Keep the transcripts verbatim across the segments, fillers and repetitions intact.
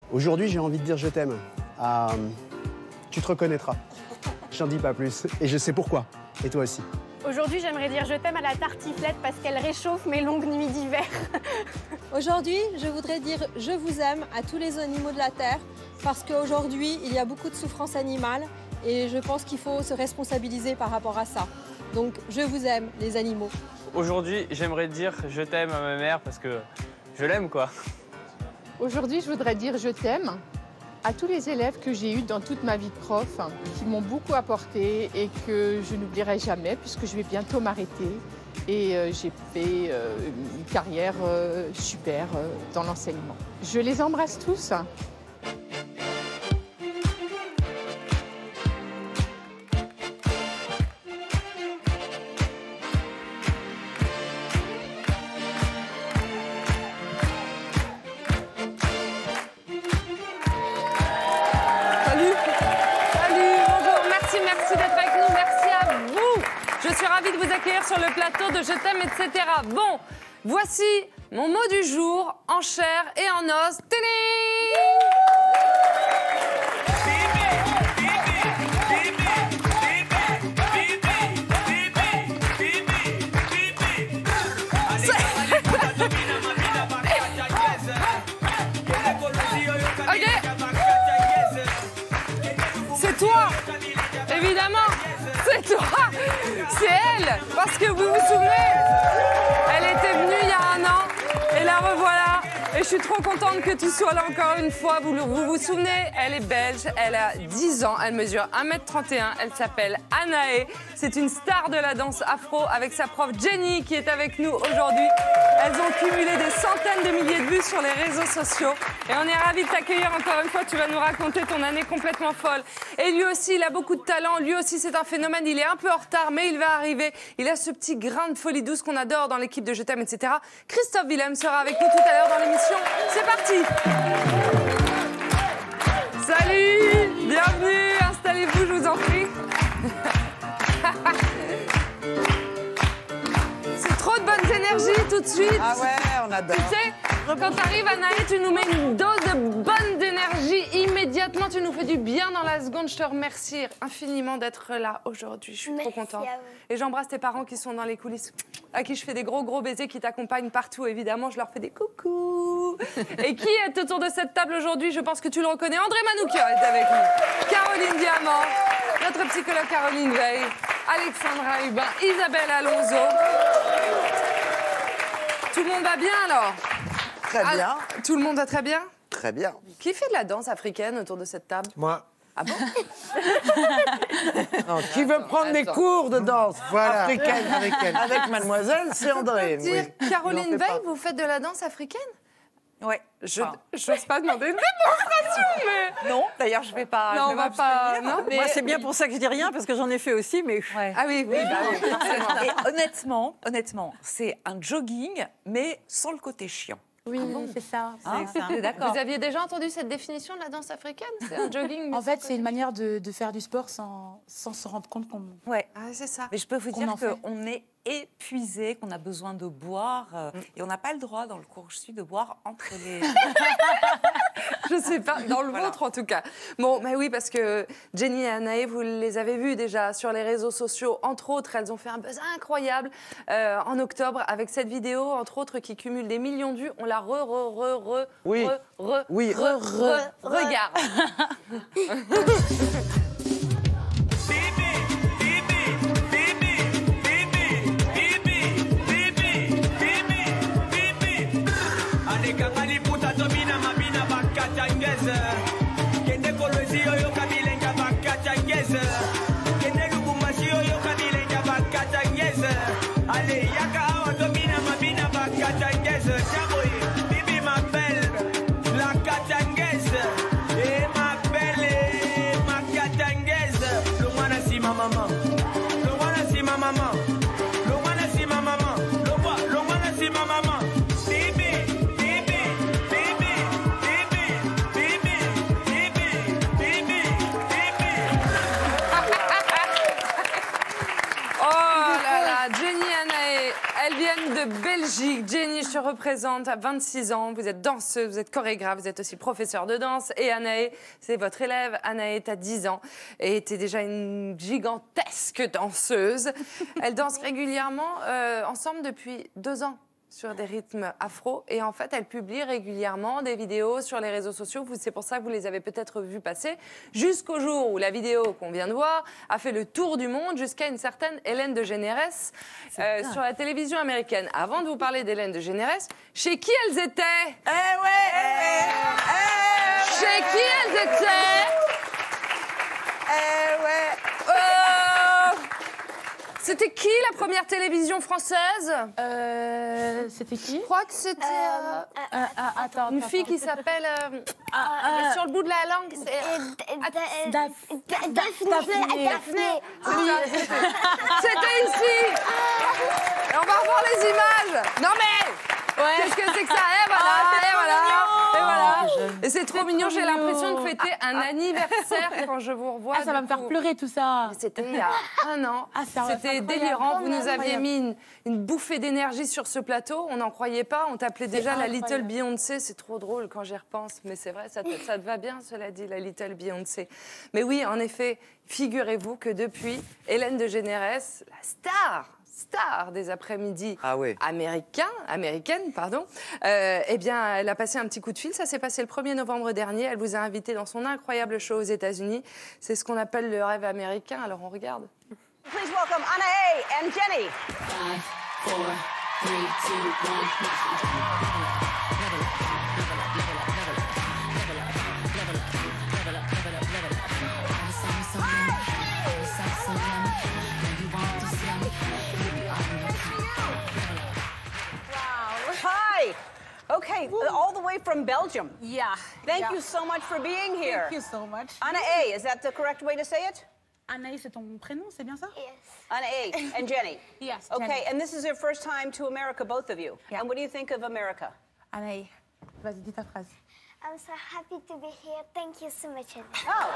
Aujourd'hui, j'ai envie de dire je t'aime. À... Tu te reconnaîtras. J'en dis pas plus. Et je sais pourquoi. Et toi aussi. Aujourd'hui, j'aimerais dire je t'aime à la tartiflette parce qu'elle réchauffe mes longues nuits d'hiver. Aujourd'hui, je voudrais dire je vous aime à tous les animaux de la Terre parce qu'aujourd'hui, il y a beaucoup de souffrance animale et je pense qu'il faut se responsabiliser par rapport à ça. Donc, je vous aime, les animaux. Aujourd'hui, j'aimerais dire je t'aime à ma mère parce que je l'aime, quoi. Aujourd'hui, je voudrais dire je t'aime à tous les élèves que j'ai eus dans toute ma vie de prof, qui m'ont beaucoup apporté et que je n'oublierai jamais puisque je vais bientôt m'arrêter. Et euh, j'ai fait euh, une carrière euh, super euh, dans l'enseignement. Je les embrasse tous. Sur le plateau de Je t'aime, et cetera. Bon, voici mon mot du jour en chair et en os. Ok. C'est toi, évidemment. C'est toi, c'est elle, parce que vous vous souvenez, elle était venue il y a un an, et la revoilà. Et je suis trop contente que tu sois là encore une fois. Vous vous, vous souvenez, elle est belge, elle a dix ans, elle mesure un mètre trente et un, elle s'appelle Anaé. C'est une star de la danse afro avec sa prof Jenny qui est avec nous aujourd'hui. Elles ont cumulé des centaines de milliers de vues sur les réseaux sociaux. Et on est ravis de t'accueillir encore une fois. Tu vas nous raconter ton année complètement folle. Et lui aussi, il a beaucoup de talent. Lui aussi, c'est un phénomène. Il est un peu en retard, mais il va arriver. Il a ce petit grain de folie douce qu'on adore dans l'équipe de Je t'aime, et cetera. Christophe Willem sera avec nous tout à l'heure dans l'émission. C'est parti. Salut, bienvenue. Installez-vous, je vous en prie. C'est trop de bonnes énergies tout de suite. Ah ouais, on adore. Tu sais, quand t'arrives à Naï, tu nous mets une dose de bonne énergie immédiatement. Tu nous fais du bien dans la seconde. Je te remercie infiniment d'être là aujourd'hui. Je suis Merci trop contente. à vous. Et j'embrasse tes parents qui sont dans les coulisses, à qui je fais des gros gros baisers, qui t'accompagnent partout. Évidemment, je leur fais des coucous. Et qui est autour de cette table aujourd'hui? Je pense que tu le reconnais. André Manoukian est avec nous. Caroline Diamant, notre psychologue Caroline Veil, Alexandra Hubin, Isabelle Alonso. Tout le monde va bien alors? Très bien. Ah, tout le monde va très bien? Très bien. Qui fait de la danse africaine autour de cette table? Moi. Ah bon? Non, qui veut prendre des cours de danse Voilà. africaine avec elle? Avec mademoiselle, c'est André. Dire, Oui. Caroline N'en fais Veil, pas. vous faites de la danse africaine? Ouais. Je n'ose pas demander une démonstration, mais... Non, d'ailleurs, je vais pas. Non, je vais on va pas... m'abstenir. Non, mais... Moi, c'est bien pour ça que je dis rien, parce que j'en ai fait aussi, mais... Ouais. Ah oui, oui, bah oui, forcément. Et honnêtement, honnêtement, c'est un jogging, mais sans le côté chiant. Oui, c'est ça. Hein, C'est ça. d'accord. Vous aviez déjà entendu cette définition de la danse africaine? C'est un jogging mais En fait, sans c'est une manière de, de faire du sport sans, sans se rendre compte qu'on... Ouais. Ah, c'est ça. Mais je peux vous Qu'on dire en fait. qu'on est épuisé, qu'on a besoin de boire, euh, et on n'a pas le droit, dans le cours où je suis, de boire entre les... Je sais pas, dans le Voilà. vôtre en tout cas. Bon, mais oui, parce que Jenny et Anaé, vous les avez vues déjà sur les réseaux sociaux. Entre autres, elles ont fait un buzz incroyable euh, en octobre avec cette vidéo, entre autres, qui cumule des millions de vues. On la re, re, re, re, Oui. re, re, Oui. re, re, regarde. représente à vingt-six ans. Vous êtes danseuse, vous êtes chorégraphe, vous êtes aussi professeure de danse. Et Anaë, c'est votre élève. Anaë est à dix ans et était déjà une gigantesque danseuse. Elle danse régulièrement euh, ensemble depuis deux ans. Sur des rythmes afro. Et en fait, elle publie régulièrement des vidéos sur les réseaux sociaux. C'est pour ça que vous les avez peut-être vues passer. Jusqu'au jour où la vidéo qu'on vient de voir a fait le tour du monde jusqu'à une certaine Hélène DeGeneres euh, sur la télévision américaine. Avant de vous parler d'Hélène DeGeneres, chez qui elles étaient? Eh ouais, eh ouais, eh Chez qui elles étaient? Eh ouais. Euh... C'était qui la première télévision française? Euh, c'était qui? Je crois que c'était euh, euh, euh, attends, une attends, fille attends. qui s'appelle euh, Ah, euh, euh, sur le bout de la langue. C'est Daphné. Daphné. C'était ici. Et on va revoir les images. Non mais qu'est-ce que c'est que ça? Et voilà, et voilà, et voilà. Et c'est trop mignon. J'ai l'impression de fêter un anniversaire quand je vous revois. Ah, ça va me faire pleurer tout ça. C'était il y a un an. Ah, ça va, C'était c'est délirant. Vous nous aviez incroyable. mis une, une bouffée d'énergie sur ce plateau. On n'en croyait pas. On t'appelait déjà la Little incroyable. Beyoncé. C'est trop drôle quand j'y repense. Mais c'est vrai, ça te, ça te va bien, cela dit, la Little Beyoncé. Mais oui, en effet, figurez-vous que depuis, Hélène DeGeneres, la star, star des après-midi Ah oui. américains, américaines, pardon, euh, eh bien, elle a passé un petit coup de fil. Ça s'est passé le premier novembre dernier. Elle vous a invité dans son incroyable show aux États-Unis. C'est ce qu'on appelle le rêve américain. Alors, on regarde. Please welcome Anaë and Jenny. Five, four, three, two, one. Hi. Okay, all the way from Belgium. Yeah. Thank yeah. you so much for being here. Thank you so much. Anaë, is that the correct way to say it? Anaïs, c'est ton prénom, c'est bien ça? Yes. Anaë and Jenny. Yes. Okay, Jenny. and this is your first time to America, both of you. Yeah. And what do you think of America? Anaïs, vas-y, dis ta phrase. I'm so happy to be here. Thank you so much. Oh.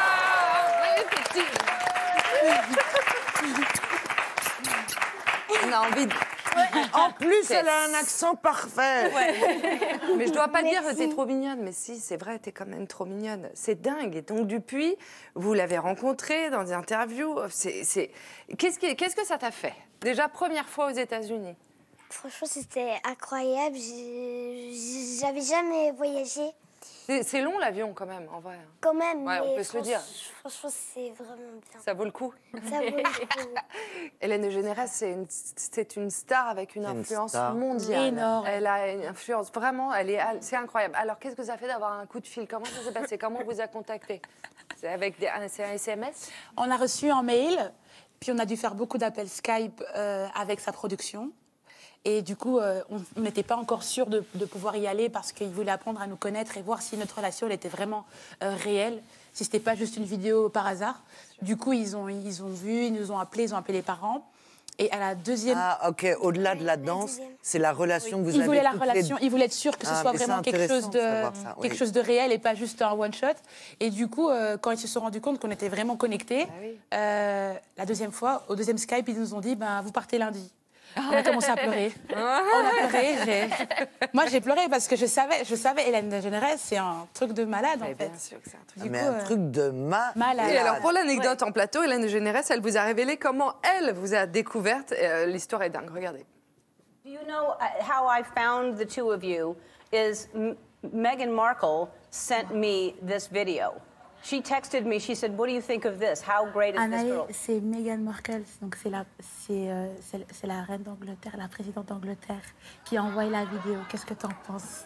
On a envie de... En plus, elle a un accent parfait. Ouais. Mais je dois pas dire que t'es trop mignonne. Mais si, c'est vrai, t'es quand même trop mignonne. C'est dingue. Et donc, depuis, vous l'avez rencontrée dans des interviews. C'est, c'est... Qu'est-ce, qui... Qu'est-ce que ça t'a fait? Déjà, première fois aux États-Unis. Franchement, c'était incroyable. J'ai- J'avais jamais voyagé. C'est, c'est long l'avion quand même, en vrai. Quand même. Ouais, on mais peut se le dire. franch- Franchement, c'est vraiment bien. Ça vaut le coup. Ça vaut le coup. Hélène DeGeneres, c'est une, c'est une star avec une C'est une influence star. mondiale. Énorme. Elle a une influence vraiment, elle est, c'est incroyable. Alors, qu'est-ce que ça fait d'avoir un coup de fil? Comment ça s'est passé? Comment on vous a contacté? C'est avec des, un, c'est un S M S? On a reçu un mail, puis on a dû faire beaucoup d'appels Skype euh, avec sa production. Et du coup, euh, on n'était pas encore sûr de, de pouvoir y aller parce qu'il voulait apprendre à nous connaître et voir si notre relation elle était vraiment euh, réelle, si c'était pas juste une vidéo par hasard. Du coup, ils ont, ils ont vu, ils nous ont appelés, ils ont appelé les parents. Et à la deuxième... Ah, ok. Au-delà de la danse, c'est la relation que vous il avez voulait la toutes les relation, deux. il voulait être sûr que ce Ah, soit mais c'est vraiment quelque intéressant chose de de savoir ça, oui. quelque chose de réel et pas juste un one shot. Et du coup, euh, quand ils se sont rendus compte qu'on était vraiment connectés, Ah oui. euh, la deuxième fois, au deuxième Skype, ils nous ont dit, ben vous partez lundi. On a commencé à pleurer. On a pleuré. j'ai- Moi, j'ai pleuré parce que je savais, je savais, Hélène DeGeneres, c'est un truc de malade en Mais fait. bien sûr que c'est un truc. Du Mais coup, un euh, truc de ma... malade. Et alors, pour l'anecdote en plateau, Hélène DeGeneres, elle vous a révélé comment elle vous a découverte. Euh, L'histoire est dingue, regardez. Do you know uh, how I found the two of you? Is M- Meghan Markle sent me this video. She texted me, she said, what do you think of this? How great is this Anaïs, girl? c'est Meghan Markle, donc c'est la, c'est, euh, c'est, c'est la reine d'Angleterre, la présidente d'Angleterre, qui a envoyé la vidéo. Qu'est-ce que t'en penses?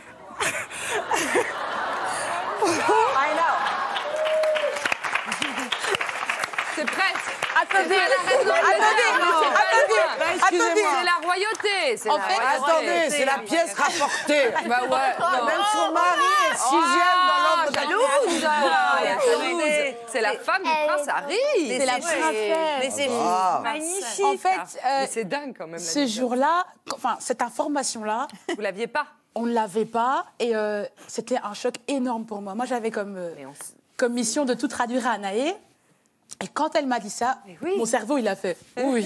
I know. C'est presque. Attendez, C'est pas la reine d'Angleterre, non, c'est pas attendez, loin. bah, excusez-moi. C'est la royauté. C'est En la fait, royauté. Attendez, c'est la pièce rapportée. Bah ouais. non. Même son mari est sixième dans l'ordre de la jalouse. Ah, Jalouse. C'est la femme du prince Harry. C'est la princesse. Mais c'est Ah. magnifique. En fait, euh, Mais c'est dingue quand même. ce la jour-là, enfin, cette information-là, Vous l'aviez pas. on ne l'avait pas et euh, c'était un choc énorme pour moi. Moi, j'avais comme, euh, Mais on s- comme mission de tout traduire à Anaé. Et quand elle m'a dit ça, mon cerveau, il a fait oui.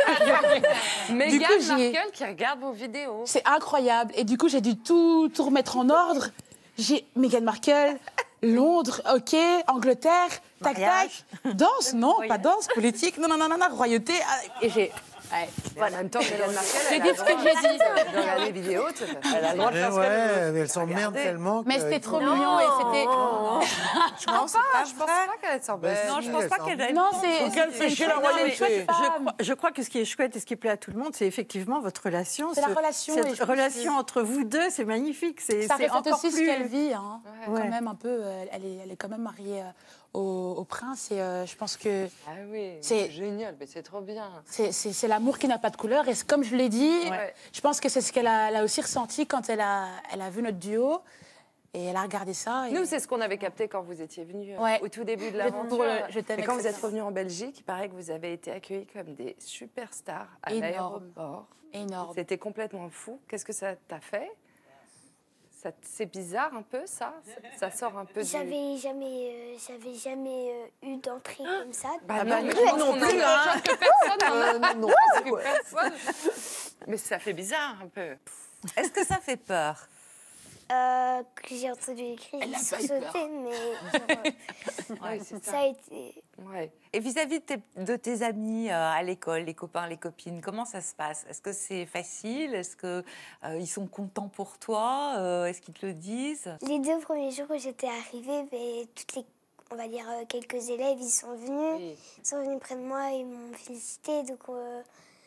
Meghan Markle qui regarde vos vidéos. C'est incroyable. Et du coup, j'ai dû tout, tout remettre en ordre. J'ai Meghan Markle, Londres, OK, Angleterre, tac, tac. Danse, non, pas danse, politique, non, non, non, non, non, royauté. Et j'ai... Ouais, voilà. En même temps, Meghan Markle, j'ai elle dit a ce le que droit j'ai dit. de regarder les vidéos. Elle a le droit de faire ce qu'elle Ouais, veut. mais elles s'emmerdent Regardez. tellement. Mais que- c'était trop Non. mignon et c'était... Non. Je pense pas, je pense pas qu'elle s'embête. Non, je pense pas qu'elle... Non, c'est... qu'elle fait chier la royauté. royauté. Je crois, je crois que ce qui est chouette et ce qui plaît à tout le monde, c'est effectivement votre relation. C'est la Ce- relation, et Cette je pense relation que- entre vous deux, c'est magnifique. C'est Ça c'est reflète encore aussi ce plus... qu'elle vit. Hein. Ouais. Quand même un peu, euh, elle est, elle est quand même mariée euh, au, au prince et euh, je pense que Ah oui, c'est c'est génial, mais c'est trop bien. c'est- c'est c'est l'amour qui n'a pas de couleur. Et c'est comme je l'ai dit, Ouais. je pense que c'est ce qu'elle a, elle a aussi ressenti quand elle a, elle a vu notre duo et elle a regardé ça. Et... Nous, c'est ce qu'on avait capté quand vous étiez venus Ouais. au tout début de Je- l'aventure. pour le- je t'aime, Et quand vous êtes et cetera. revenus en Belgique, il paraît que vous avez été accueillis comme des superstars à Énorme. l'aéroport. Énorme. C'était complètement fou. Qu'est-ce que ça t'a fait? Ça t- C'est bizarre un peu, ça Ça ça sort un peu du... J'avais jamais, euh, j'avais jamais euh, eu d'entrée comme ça. Bah Ah non, bah, mais nous, je pense non qu'on en plus, a- hein. je pense que personne n'en a. Euh, non, Que personne. Mais ça fait bizarre un peu. Est-ce que ça fait peur? Euh, que j'ai entendu les cris, Elle j'ai a pas eu sursauté, peur. mais genre, Ouais, c'est ça. ça. a été... Ouais. Et vis-à-vis de tes, de tes amis euh, à l'école, les copains, les copines, comment ça se passe? Est-ce que c'est facile? Est-ce qu'ils ils sont contents pour toi? Euh, Est-ce qu'ils te le disent? Les deux premiers jours où j'étais arrivée, ben, toutes les, on va dire euh, quelques élèves, ils sont venus, ils sont venus près de moi, ils m'ont félicité, donc... euh,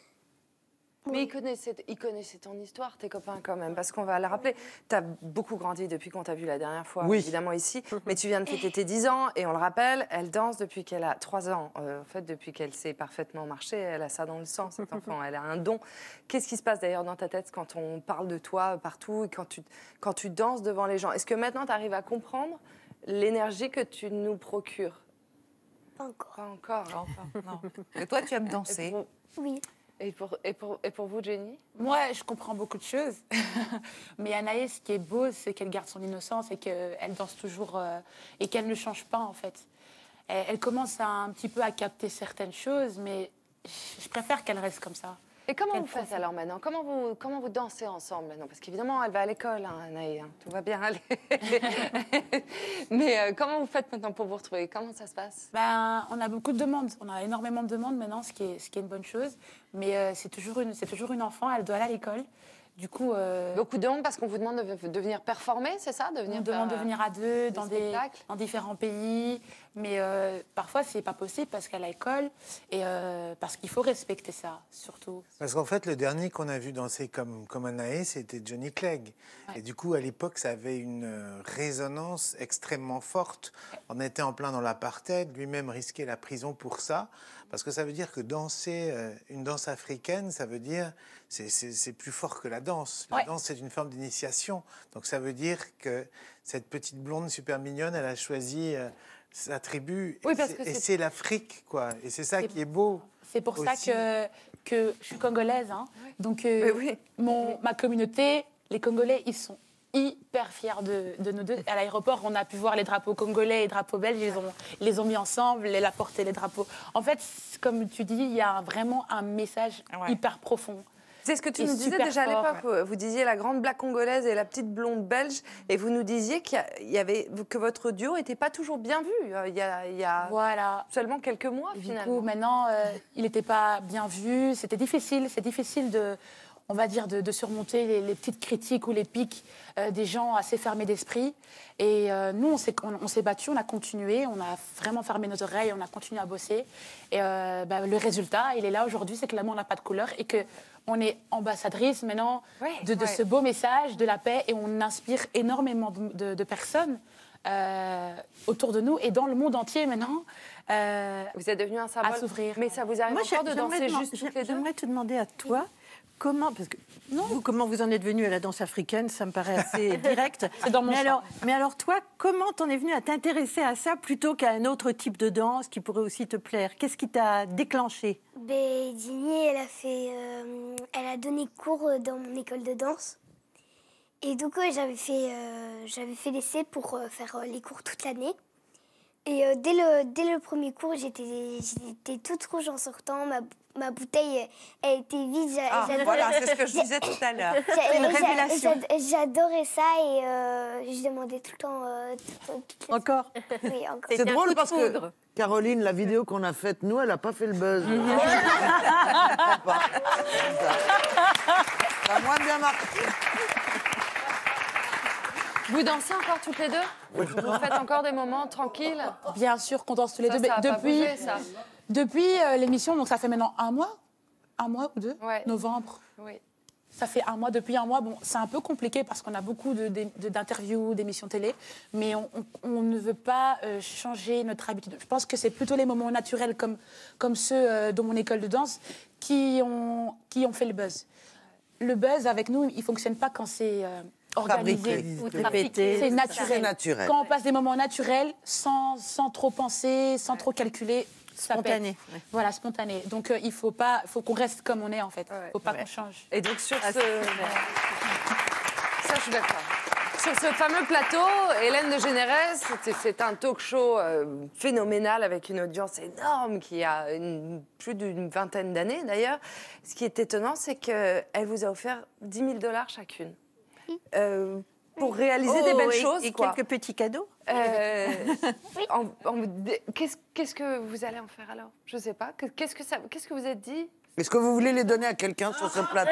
Mais ils connaissaient, ils connaissaient ton histoire, tes copains, quand même, parce qu'on va le rappeler. Tu as beaucoup grandi depuis qu'on t'a vu la dernière fois, Oui. évidemment, ici. Mais tu viens de fêter tes dix ans, et on le rappelle, elle danse depuis qu'elle a trois ans. Euh, en fait, depuis qu'elle sait parfaitement marcher, elle a ça dans le sang, cet enfant. Elle a un don. Qu'est-ce qui se passe d'ailleurs dans ta tête quand on parle de toi partout, et quand tu, quand tu danses devant les gens? Est-ce que maintenant, tu arrives à comprendre l'énergie que tu nous procures? Pas encore. Pas encore. Pas encore, non. Et toi, tu aimes danser? Oui. Et pour, et, pour, et pour vous, Jenny? Moi, je comprends beaucoup de choses. Mais Anaïs, ce qui est beau, c'est qu'elle garde son innocence et qu'elle danse toujours euh, et qu'elle ne change pas, en fait. Elle, elle commence à, un petit peu à capter certaines choses, mais je, je préfère qu'elle reste comme ça. Et comment Qu'elle vous faites profite. alors maintenant? Comment vous, comment vous dansez ensemble maintenant? Parce qu'évidemment, elle va à l'école, hein, Anaïs, hein, tout va bien aller. Mais euh, comment vous faites maintenant pour vous retrouver? Comment ça se passe? Ben, on a beaucoup de demandes. On a énormément de demandes maintenant, ce qui est, ce qui est une bonne chose. Mais euh, c'est toujours une, c'est toujours une enfant, elle doit aller à l'école. Du coup... euh, Beaucoup de demandes parce qu'on vous demande de, de venir performer, c'est ça? De on venir nous demande de faire, venir à deux dans, des, spectacles? dans différents pays. Mais euh, parfois, c'est pas possible parce qu'elle a l'école et euh, parce qu'il faut respecter ça, surtout. Parce qu'en fait, le dernier qu'on a vu danser comme, comme Anaïs, c'était Johnny Clegg. Et du coup, à l'époque, ça avait une euh, résonance extrêmement forte. On était en plein dans l'apartheid, lui-même risquait la prison pour ça. Parce que ça veut dire que danser euh, une danse africaine, ça veut dire c'est c'est- c'est plus fort que la danse. La Ouais. danse, c'est une forme d'initiation. Donc ça veut dire que cette petite blonde super mignonne, elle a choisi euh, sa tribu. Oui, Et parce c'est- que et c'est- c'est l'Afrique, quoi. Et c'est ça qui est beau. C'est pour ça aussi. que, que je suis congolaise. Hein. Donc, euh, mon, ma communauté, les Congolais, ils sont hyper fiers de, de nous deux. À l'aéroport, on a pu voir les drapeaux congolais et les drapeaux belges. Ils, ont, ils les ont mis ensemble, elle a porté les drapeaux. En fait, c'est- comme tu dis, il y a un- vraiment un message hyper profond. C'est ce que tu Et nous disais super déjà fort, à l'époque. Vous disiez la grande black congolaise et la petite blonde belge. Et vous nous disiez qu'il y a- il y avait, que votre duo n'était pas toujours bien vu. Il y a, il y a Voilà. seulement quelques mois, Du finalement. coup, maintenant, euh, il n'était pas bien vu. C'était difficile. C'est difficile de, on va dire, de, de surmonter les, les petites critiques ou les pics euh, des gens assez fermés d'esprit. Et euh, nous, on s'est, on, on s'est battus, on a continué, on a vraiment fermé nos oreilles, on a continué à bosser. Et euh, bah, le résultat, il est là aujourd'hui, c'est que l'amour n'a pas de couleur et que on est ambassadrice maintenant de, de ouais. ce beau message de la paix et on inspire énormément de, de- de personnes euh, autour de nous et dans le monde entier maintenant. euh, Vous êtes devenu un symbole. à s'ouvrir. Mais ça vous arrive Moi, encore de j'aimerais danser deman- juste toutes les deux? J'aimerais te demander à toi, comment, parce que vous, comment vous en êtes venu à la danse africaine, ça me paraît assez direct. C'est dans mon mais champ. alors, mais alors toi, comment t'en es venu à t'intéresser à ça plutôt qu'à un autre type de danse qui pourrait aussi te plaire? Qu'est-ce qui t'a déclenché? Ben, Ginny, elle a fait, euh, elle a donné cours dans mon école de danse. Et donc, ouais, j'avais fait, euh, j'avais fait l'essai pour euh, faire euh, les cours toute l'année. Et euh, dès, le, dès le premier cours, j'étais j'étais toute rouge en sortant. Ma, ma bouteille, elle était vide. Ah, voilà, c'est ce que je disais tout à l'heure. J'a- Une j'a- révélation. j'a- J'adorais ça et euh, je demandais tout le temps. euh, tout- tout- Encore Oui, encore. C'est drôle parce que Caroline, la vidéo qu'on a faite, nous, elle n'a pas fait le buzz. Je comprends pas. Ça a moins bien marqué. Vous dansez encore toutes les deux? Vous faites encore des moments tranquilles? Bien sûr qu'on danse tous les Ça, deux. ça mais a pas depuis bougé, ça. depuis euh, l'émission, donc ça fait maintenant un mois, un mois ou deux, Ouais. novembre. Oui. Ça fait un mois, depuis un mois. Bon, c'est un peu compliqué parce qu'on a beaucoup de- de- d'interviews, d'émissions télé, mais on, on- on ne veut pas euh, changer notre habitude. Je pense que c'est plutôt les moments naturels comme, comme ceux euh, de mon école de danse qui ont, qui ont fait le buzz. Le buzz, avec nous, il ne fonctionne pas quand c'est euh, organisé. Fabriqué. ou Répété. C'est naturel. C'est naturel. Quand on passe des moments naturels, sans, sans trop penser, sans trop calculer, ça Spontané, pète. ouais. Voilà, spontané. Donc euh, il faut pas, faut qu'on reste comme on est en fait. Il ne faut pas qu'on change. Et donc sur Ah, ce... c'est Ça, je suis d'accord. Sur ce fameux plateau, Hélène de Générès, c'était- c'est un talk show euh, phénoménal avec une audience énorme qui a une- plus d'une vingtaine d'années d'ailleurs. Ce qui est étonnant, c'est qu'elle vous a offert dix mille dollars chacune. Euh, pour réaliser Oh, des belles et- choses. et quoi. quelques petits cadeaux. Euh, en- en- Qu'est-ce qu'est-ce que vous allez en faire alors? Je sais pas. Qu'est-ce que ça, qu'est-ce que vous êtes dit? Est-ce que vous voulez les donner à quelqu'un sur ce plateau?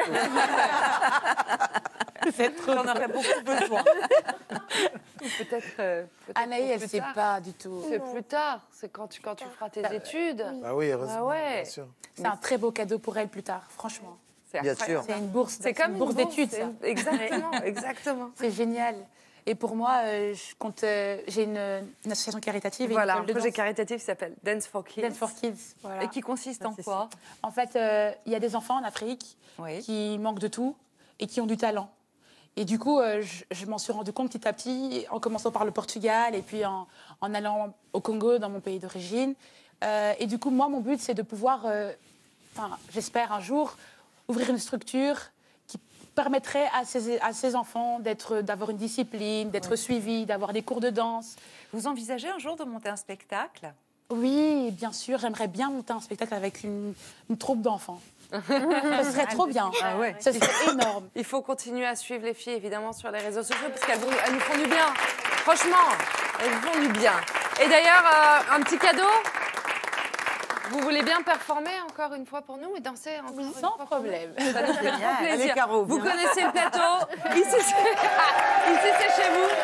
J'en aurais beaucoup besoin. Peut-être. euh, peut-être Anaïs, pour elle plus sait tard. pas du tout. C'est plus tard. C'est quand tu, quand tu feras tes études. Bah oui, heureusement, Ah ouais. bien sûr. C'est un très beau cadeau pour elle plus tard, franchement. C'est Bien incroyable. sûr. C'est une bourse, C'est comme une une bourse bourse, d'études, c'est ça. une- exactement, exactement. C'est génial. Et pour moi, euh, je compte. euh, j'ai une, une association caritative. et une Voilà, un école de projet danse. caritatif qui s'appelle Dance for Kids. Dance for Kids. Voilà. Et qui consiste en quoi? En fait, euh, il y a des enfants en Afrique Oui. qui manquent de tout et qui ont du talent. Et du coup, euh, je, je m'en suis rendu compte petit à petit, en commençant par le Portugal et puis en, en allant au Congo, dans mon pays d'origine. Euh, et du coup, moi, mon but, c'est de pouvoir, euh, enfin, j'espère un jour, ouvrir une structure qui permettrait à ces, à ces enfants d'être, d'avoir une discipline, d'être suivis, d'avoir des cours de danse. Vous envisagez un jour de monter un spectacle? Oui, bien sûr, j'aimerais bien monter un spectacle avec une, une troupe d'enfants. Ce serait trop bien. Ah ouais. Ce serait énorme. Il faut continuer à suivre les filles, évidemment, sur les réseaux sociaux, parce qu'elles vont- elles nous font du bien. Franchement, elles nous font du bien. Et d'ailleurs, euh, un petit cadeau. Vous voulez bien performer encore une fois pour nous et danser encore une Sans fois problème. pour nous? Ça nous fait bien Allez, plaisir. Caro, Vous viens. connaissez le plateau. Ici, c'est ici, c'est chez vous.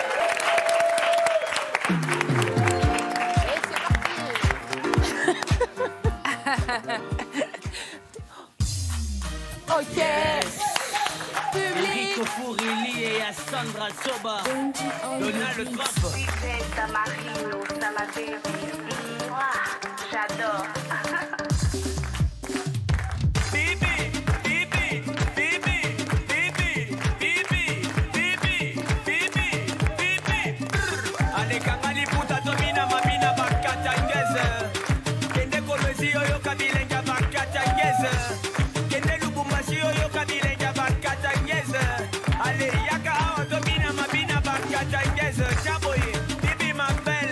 Ok. Enrico Furilli et à Sandra Soba. Donald Trump. J'adore. Ale kangali puta domina mamina bakatangeze. Kende kolwezi oyo kabilenga bakatangeze. Kende lubumbashi oyo kabilenga bakatangeze. Ale yaka awa domina mabina bakatangeze. Chaboye, bibi mambe.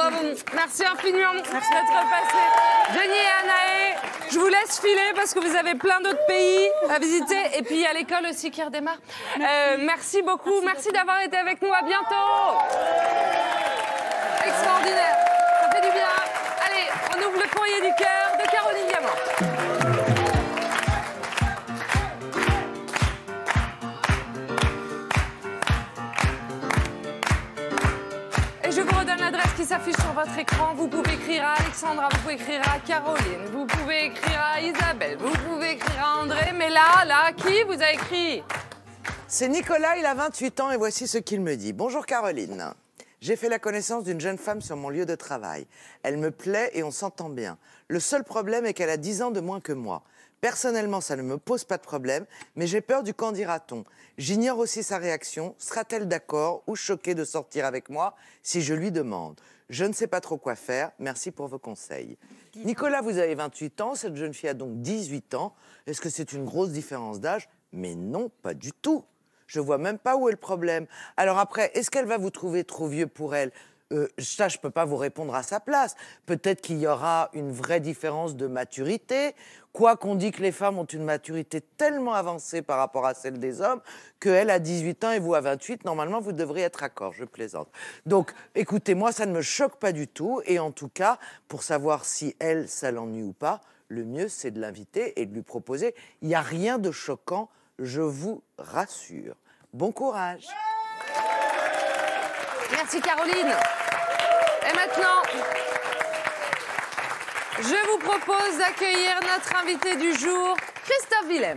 à vous. Merci infiniment d'être passé. Jenny et Anaé, je vous laisse filer parce que vous avez plein d'autres pays à visiter. Et puis il y a l'école aussi qui redémarre. Euh, merci beaucoup. Merci, merci d'avoir été avec nous. À bientôt. Extraordinaire. Ça fait du bien. Allez, on ouvre le courrier du cœur de Caroline Diamant. Et je vous redonne l'adresse qui s'affiche sur votre écran. Vous pouvez écrire à Alexandra, vous pouvez écrire à Caroline, vous pouvez écrire à Isabelle, vous pouvez écrire à André. Mais là, là, qui vous a écrit? C'est Nicolas, il a vingt-huit ans et voici ce qu'il me dit. Bonjour Caroline. J'ai fait la connaissance d'une jeune femme sur mon lieu de travail. Elle me plaît et on s'entend bien. Le seul problème est qu'elle a dix ans de moins que moi. Personnellement, ça ne me pose pas de problème, mais j'ai peur du qu'en dira-t-on. J'ignore aussi sa réaction. Sera-t-elle d'accord ou choquée de sortir avec moi si je lui demande? Je ne sais pas trop quoi faire. Merci pour vos conseils. Nicolas, vous avez vingt-huit ans. Cette jeune fille a donc dix-huit ans. Est-ce que c'est une grosse différence d'âge? Mais non, pas du tout. Je vois même pas où est le problème. Alors après, est-ce qu'elle va vous trouver trop vieux pour elle? Euh, ça, je ne peux pas vous répondre à sa place. Peut-être qu'il y aura une vraie différence de maturité. Quoi qu'on dit que les femmes ont une maturité tellement avancée par rapport à celle des hommes qu'elle a dix-huit ans et vous à vingt-huit, normalement, vous devriez être d'accord, je plaisante. Donc, écoutez, moi, ça ne me choque pas du tout. Et en tout cas, pour savoir si elle, ça l'ennuie ou pas, le mieux, c'est de l'inviter et de lui proposer. Il n'y a rien de choquant, je vous rassure. Bon courage. Merci Caroline. Et maintenant, je vous propose d'accueillir notre invité du jour, Christophe Willem.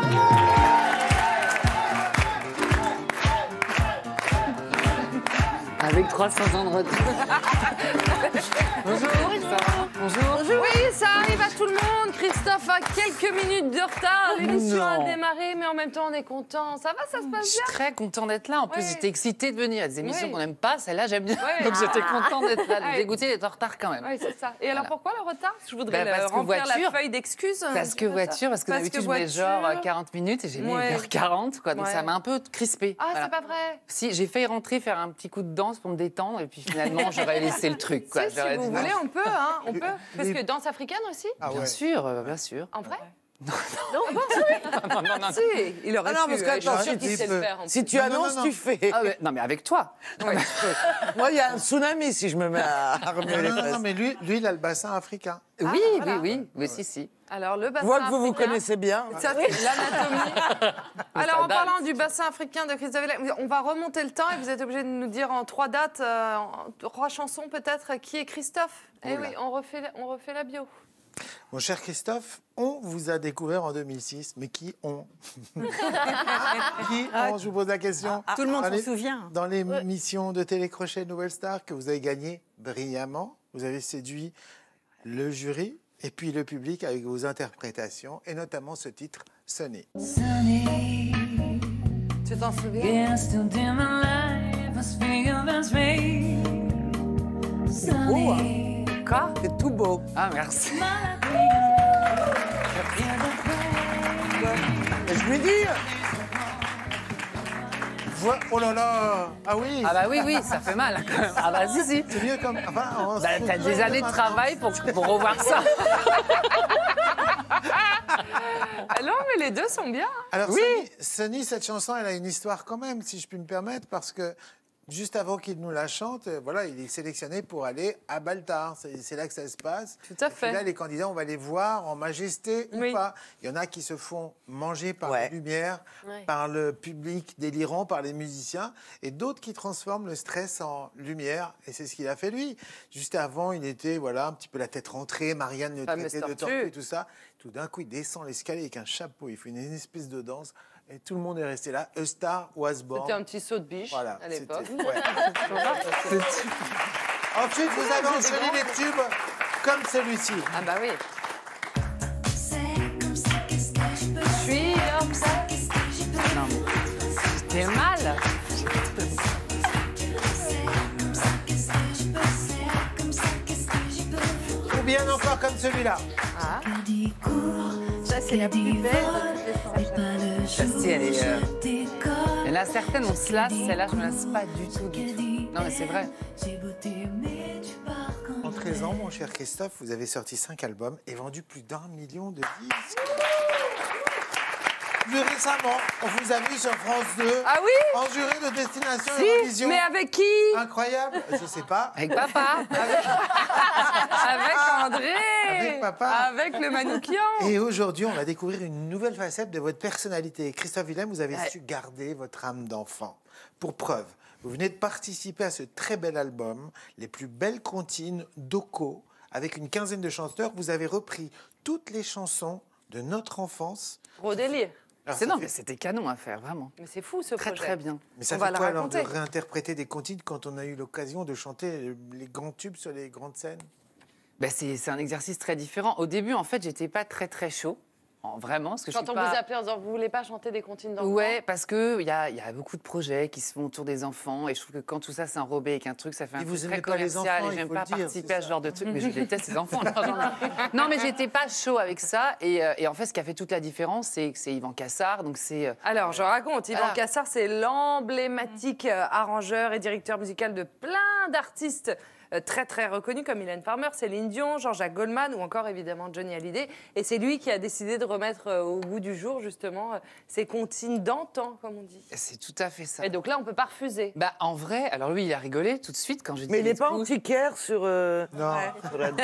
Avec trois cents ans de retard. Bonjour. Bonjour. Bonjour. Oui, ça arrive à tout le monde. Christophe a quelques minutes de retard. L'émission a Non. démarré, mais en même temps, on est content. Ça va, ça se passe Je suis bien? très content d'être là. En plus, Ouais. j'étais excitée de venir. Il y a des émissions Ouais. qu'on n'aime pas, celle-là, j'aime bien. Ouais. Donc j'étais Ah. contente d'être là, de Ouais. dégoûter d'être en retard quand même. Oui, c'est ça. Et alors, Voilà. pourquoi le retard? Je voudrais Bah, parce le- que remplir voiture. la feuille d'excuses. Parce que voiture, parce que d'habitude, je mets genre euh, quarante minutes et j'ai mis Ouais. une heure quarante, quoi. Donc Ouais. ça m'a un peu crispée. Ah, Voilà. c'est pas vrai. Si, j'ai failli rentrer faire un petit coup de danse pour me détendre et puis finalement, j'aurais laissé le truc, quoi. Si, si J'aurais vous dit, voulez, non. on peut, hein, on peut. Parce que danse africaine aussi? Bien sûr, euh, bien sûr. En vrai? Non, non. Non, non, non, non. Si, il aurait Ah non, pu. parce que, euh, je suis attends, sûre si qu'il tu sait peux- le faire. en Si plus. tu annonces, tu fais. Ah ouais, non, mais avec toi. Moi, il y a un tsunami si je me mets à remuer Non, les non, non, fesses. non, mais lui, lui, il a le bassin africain. Oui, Ah, voilà. oui, oui, oui, si, si. Alors, le Je bassin vois que vous vous africain, connaissez bien. Ça, c'est l'anatomie. Alors, en date. parlant du bassin africain de Christophe Willem, on va remonter le temps et vous êtes obligé de nous dire en trois dates, euh, en trois chansons peut-être, qui est Christophe. Eh Oula. oui, on refait, on refait la bio. Mon cher Christophe, on vous a découvert en deux mille six, mais qui on Qui on Je vous pose la question. Tout le monde Dans s'en les- souvient. Dans l'émission de Télécrochet Nouvelle Star que vous avez gagné brillamment, vous avez séduit le jury et puis le public avec vos interprétations et notamment ce titre, Sunny. Tu t'en souviens? Yeah, still dim my life, I speak of as rain. beau, hein. Quoi? C'est tout beau. Ah, merci. Et je lui dis, Voi- Oh là là. Ah oui. Ah bah oui, oui, ça fait mal quand même. Ah bah si, si. C'est mieux comme. Enfin, on- Bah, t'as des années de travail pour, pour revoir ça. Ah non, mais les deux sont bien. Alors, Oui. Sunny, Sunny, cette chanson, elle a une histoire quand même, si je puis me permettre, parce que juste avant qu'il nous la chante, euh, voilà, il est sélectionné pour aller à Baltar. C'est c'est là que ça se passe. Tout à Et puis fait. là, les candidats, on va les voir en majesté ou Oui. pas. Il y en a qui se font manger par Ouais. la lumière, Ouais. par le public délirant, par les musiciens, et d'autres qui transforment le stress en lumière. Et c'est ce qu'il a fait lui. Juste avant, il était voilà un petit peu la tête rentrée. Marianne le Fameuse traitait de tortue. tortue et tout ça. Tout d'un coup, il descend l'escalier avec un chapeau. Il fait une espèce de danse. Et tout le monde est resté là. A Star Was Born. C'était un petit saut de biche Voilà, à l'époque. c'était- ouais. Ensuite, vous avez enchaîné les tubes comme celui-ci. Ah bah oui. Je suis obsédée. Non, mais j'étais mal. Ou bien encore comme celui-là. Ah. Ça, c'est la plus belle de toutes les chansons. Si, elle est. euh, Il y en a certaines, on se lasse. Celle-là, je me lasse pas du tout. Du tout. Non, mais c'est vrai. présent, mon cher Christophe, vous avez sorti cinq albums et vendu plus d'un million de disques. Plus récemment, on vous a vu sur France deux. Ah oui? En jury de Destination Si, Eurovision. mais avec qui? Incroyable. Je sais pas. Avec papa. Avec, avec André. Avec papa. Avec le Manoukian. Et aujourd'hui, on va découvrir une nouvelle facette de votre personnalité. Christophe Willem, vous avez Ouais. su garder votre âme d'enfant. Pour preuve, vous venez de participer à ce très bel album, Les plus belles comptines d'Oko. Avec une quinzaine de chanteurs, vous avez repris toutes les chansons de notre enfance. Gros délire. Alors, C'est ça non, fait- mais c'était canon à faire, vraiment. Mais c'est fou ce Très, projet. très bien. Mais ça On fait va la quoi alors de raconter. réinterpréter des comptines quand on a eu l'occasion de chanter les grands tubes sur les grandes scènes? Ben, c'est c'est un exercice très différent. Au début, en fait, j'étais pas très très chaud. En- Vraiment, parce que je Quand suis on pas... vous appelait en disant vous voulez pas chanter des comptines d'enfants? Ouais, parce qu'il y a, y a beaucoup de projets qui se font autour des enfants et je trouve que quand tout ça c'est enrobé avec un truc, ça fait un Et truc vous très aimez pas les commercial enfants, et il j'aime faut pas le dire, participer c'est à ce ça. genre de truc, mais je déteste les enfants. Non, non, non. Non, mais j'étais pas chaud avec ça et, euh, et en fait, ce qui a fait toute la différence, c'est que c'est Yvan Cassard, donc c'est... euh, Alors, je raconte. Yvan Voilà. Cassard, c'est l'emblématique euh, arrangeur et directeur musical de plein d'artistes euh, très, très reconnus comme Mylène Farmer, Céline Dion, Jean-Jacques Goldman ou encore évidemment Johnny Hallyday. Et c'est lui qui a décidé de remettre euh, au goût du jour, justement, euh, ces comptines d'antan, comme on dit. C'est tout à fait ça. Et donc là, on peut pas refuser. Bah, en vrai, alors lui, il a rigolé tout de suite quand j'ai dit... Mais il n'est pas Let's Go. antiquaire sur... euh, Non. sur la-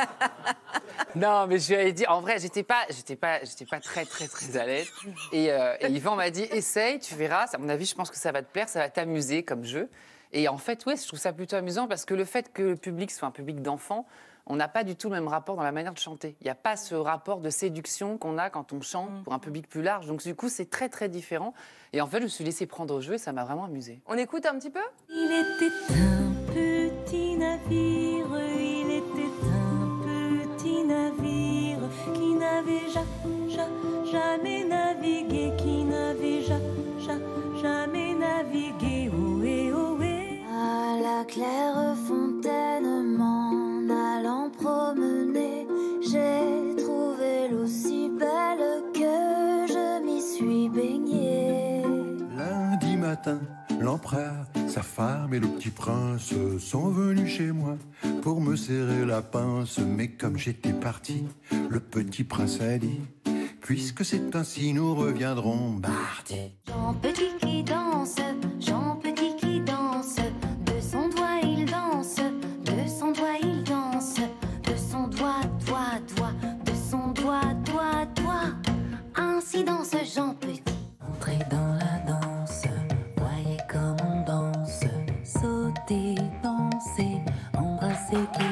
Non, mais je lui avais dit, en vrai, j'étais pas, j'étais pas, j'étais pas très, très, très à l'aise. Et, euh, et Yvan m'a dit, essaye, tu verras. À mon avis, je pense que ça va te plaire, ça va t'amuser comme jeu. Et en fait, oui, je trouve ça plutôt amusant parce que le fait que le public soit un public d'enfants, on n'a pas du tout le même rapport dans la manière de chanter. Il n'y a pas ce rapport de séduction qu'on a quand on chante pour un public plus large. Donc, du coup, c'est très, très différent. Et en fait, je me suis laissée prendre au jeu et ça m'a vraiment amusée. On écoute un petit peu? Il était un petit navire, il était un petit navire qui n'avait ja, ja, jamais navigué, qui n'avait ja, ja, jamais navigué. Ohé, ohé. À la claire fontaine, m'en allant promener, j'ai trouvé l'eau si belle que je m'y suis baignée. Lundi matin, l'empereur, sa femme et le petit prince sont venus chez moi pour me serrer la pince. Mais comme j'étais parti, le petit prince a dit: puisque c'est ainsi, nous reviendrons mardi. Jean Petit qui danse, Jean Petit qui danse, de son doigt il danse, de son doigt il danse, de son doigt, doigt, doigt, de son doigt, doigt, doigt. Ainsi danse Jean Petit. Entrez dans la danse, voyez comme on danse, sautez, dansez, embrassez qui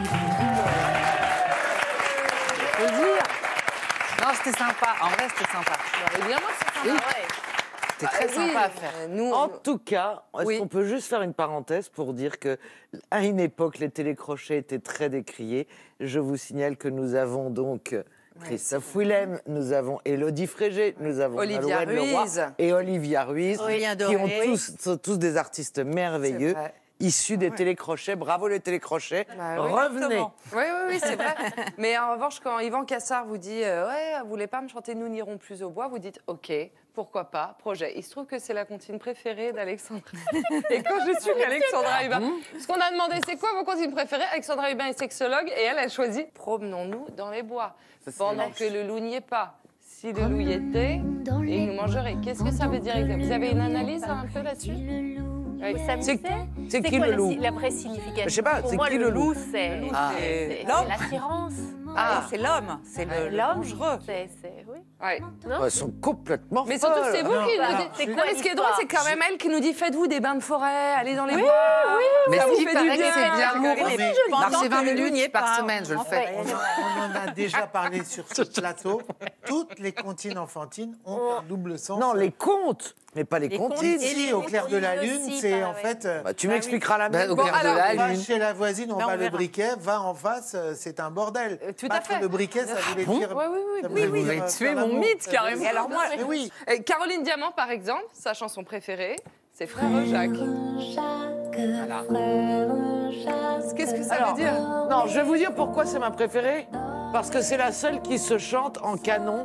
Faut le dire. Non, c'était sympa. En vrai, c'était sympa. Évidemment, c'est sympa, Oui. ouais. C'était très Ah, oui, sympa à faire. euh, nous, En on- tout cas, est-ce Oui. qu'on peut juste faire une parenthèse pour dire que à une époque, les télécrochets étaient très décriés. Je vous signale que nous avons donc Christophe Willem, nous avons Élodie Frégé, nous avons Olivia Nolwenn Leroy Ruiz. et Olivia Ruiz, Aurélien qui ont Doré. tous, sont tous des artistes merveilleux, C'est vrai. issus des télécrochets. Bravo les télécrochets. Bah oui, Revenez. exactement. Oui, oui, oui, c'est vrai. Mais en revanche, quand Yvan Cassard vous dit euh, ouais, vous voulez pas me chanter Nous n'irons plus au bois, vous dites ok, pourquoi pas, projet. Il se trouve que c'est la comptine préférée d'Alexandra. Et quand je suis qu'Alexandra Hubin, parce qu'on a demandé c'est quoi vos comptines préférées, Alexandra Hubin est sexologue et elle a choisi promenons-nous dans les bois pendant que le loup n'y est pas. Si le loup y était, il nous mangerait. Qu'est-ce que ça veut dire exactement? Vous avez une analyse un peu là-dessus? Oui, ça me C'est- fait. c'est qui quoi le la loup si- La vraie signification. Je sais pas, Pour c'est moi, qui le loup C'est Ah. c'est- c'est L'homme. l'attirance. Ah, c'est l'homme, c'est le, le L'homme, dangereux. c'est c'est- oui. Ouais. Non Elles sont complètement Mais surtout, folles. c'est vous qui bah, nous dites. c'est Non, quoi mais ce qui est drôle, l'histoire c'est quand même elle qui nous dit faites-vous des bains de forêt, allez dans les Oui, bois. oui, Mais ça ce vous qui fait paraît du que bien. c'est bien Mais- amoureux. mais- Marcher vingt que le loup minutes n'y est par pas. semaine, je le En fais. fait, On en a déjà parlé sur ce plateau. Toutes les comptines enfantines ont un double sens. Non, les contes, mais pas les, Les comptines. comptes et Si, les au clair de la comptines lune, aussi, c'est pareil. en fait. euh, Bah, tu Bah m'expliqueras la Bah, même. au Bon, clair de alors, la Va lune. chez la voisine, on Bah, on va le verra. briquet, va en face, euh, c'est un bordel. Euh, tout à Battre fait. le briquet, ça voulait bon dire. Oui, oui, oui. ça Oui, voulait oui. dire, Vous avez euh, tué faire mon l'amour. mythe, carrément. Et alors moi, Mais oui. Et Caroline Diamant, par exemple, sa chanson préférée, c'est Frère Jacques. Voilà. Qu'est-ce que ça Alors, veut dire? Non, je vais vous dire pourquoi c'est ma préférée. Parce que c'est la seule qui se chante en canon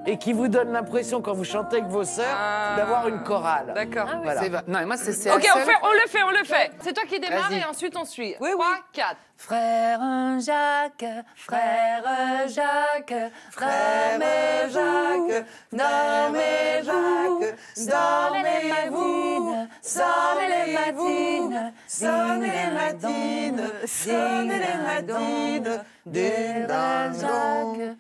et qui vous donne l'impression, quand vous chantez avec vos sœurs, Ah. d'avoir une chorale. D'accord. Voilà. C'est va- Non, mais moi, c'est c'est Ok, la on, seule- fait, on le fait, on le fait. C'est toi qui démarre Vas-y. et ensuite on suit. Oui, trois, oui. quatre. Frère Jacques, frère Jacques, Frère Jacques, dormez Jacques, dormez-vous, sonnez les matines, sonnez les matines, sonnez les matines, ding dong dong.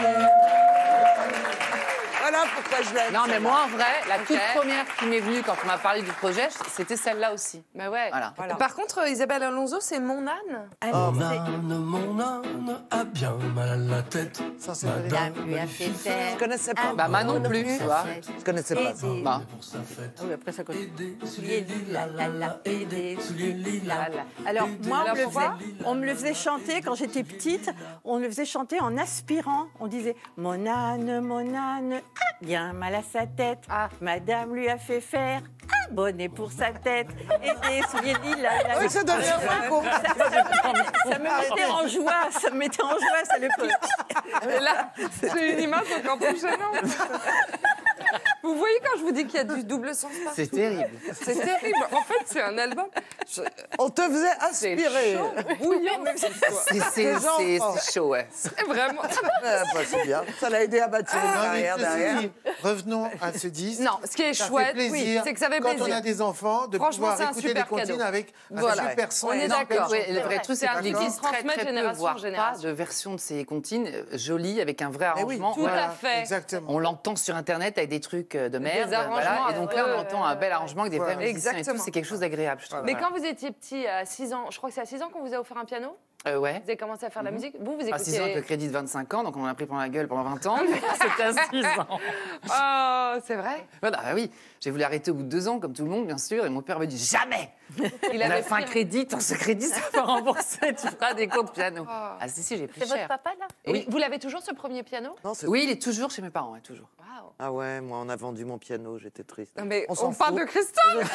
Voilà pourquoi je l'aime. Non, mais celle-là. moi, en vrai, la toute Ok. première qui m'est venue quand on m'a parlé du projet, c'était celle-là aussi. Bah ouais. Voilà. Par contre, euh, Isabelle Alonso, c'est mon âne. Mon âne, mon âne a bien mal à la tête. Ça, c'est Madame lui a fait faire. Je connaissais pas. Bah, moi non plus, tu vois. Je connaissais pas ça. Bah. Pour sa fête. Ah oui, après ça connaît. Souliers La, la, la, et des souliers lilas. Alors, moi, on Alors, me, le pourquoi faisait, on me le faisait chanter quand j'étais petite. On me le faisait chanter en aspirant. On disait « Mon âne, mon âne, a bien mal à sa tête. Ah. Madame lui a fait faire un bonnet pour sa tête. Et des souliers lilas. Oui, ça devient franco. Ça me mettait en joie. Ça me mettait en joie, ça le fait. Mais là, c'est une image encore plus gênante. Vous voyez quand je vous dis qu'il y a du double sens partout. C'est terrible. C'est terrible. En fait, c'est un album. Je- On te faisait C'est aspirer. chaud, bouillant. C'est- C'est c'est- c'est chaud, ouais. C'est vraiment. Ah, bah, c'est bien. Ça l'a aidé à bâtir une Non, mais carrière ceci derrière. dit, revenons à ce disque. Non, ce qui est Ça fait chouette, plaisir, oui, c'est que ça fait quand plaisir. on a des enfants, de Franchement, pouvoir c'est un écouter les super comptines cadeau. avec un Voilà. super son. On est et d'accord. Oui, le vrai truc, c'est C'est que un les disque disques très transmettre très peu, génération en voire pas génération. de version de ces comptines euh, jolies avec un vrai Mais oui, arrangement. Tout Voilà. à fait. Exactement. On l'entend sur internet avec des trucs euh, de merde. arrangements voilà. Et donc là, affreux, on entend un bel arrangement avec des vrais Voilà. musiciens et tout. Exactement. C'est quelque chose d'agréable, je trouve. Mais Voilà. quand vous étiez petit, à six ans, je crois que c'est à six ans qu'on vous a offert un piano. Euh, ouais. Vous avez commencé à faire de la musique. Vous, vous À six ans, avec le écoutez. crédit de vingt-cinq ans, donc on en a pris pour la gueule pendant vingt ans. C'était à six ans. Oh, c'est vrai. Voilà, bah oui, j'ai voulu arrêter au bout de deux ans, comme tout le monde, bien sûr, et mon père m'a dit jamais. Il On avait a fait un pris- crédit, ton ce crédit, ça va rembourser, tu feras des cours de piano. Oh. Ah si, si, j'ai pris C'est votre cher. papa là. Oui. Et vous l'avez toujours ce premier piano. Non, c'est- Oui, il est toujours chez mes parents, ouais, toujours. Waouh. Ah ouais, moi, on a vendu mon piano, j'étais triste. Non mais on, s'en parle fout. de Christophe.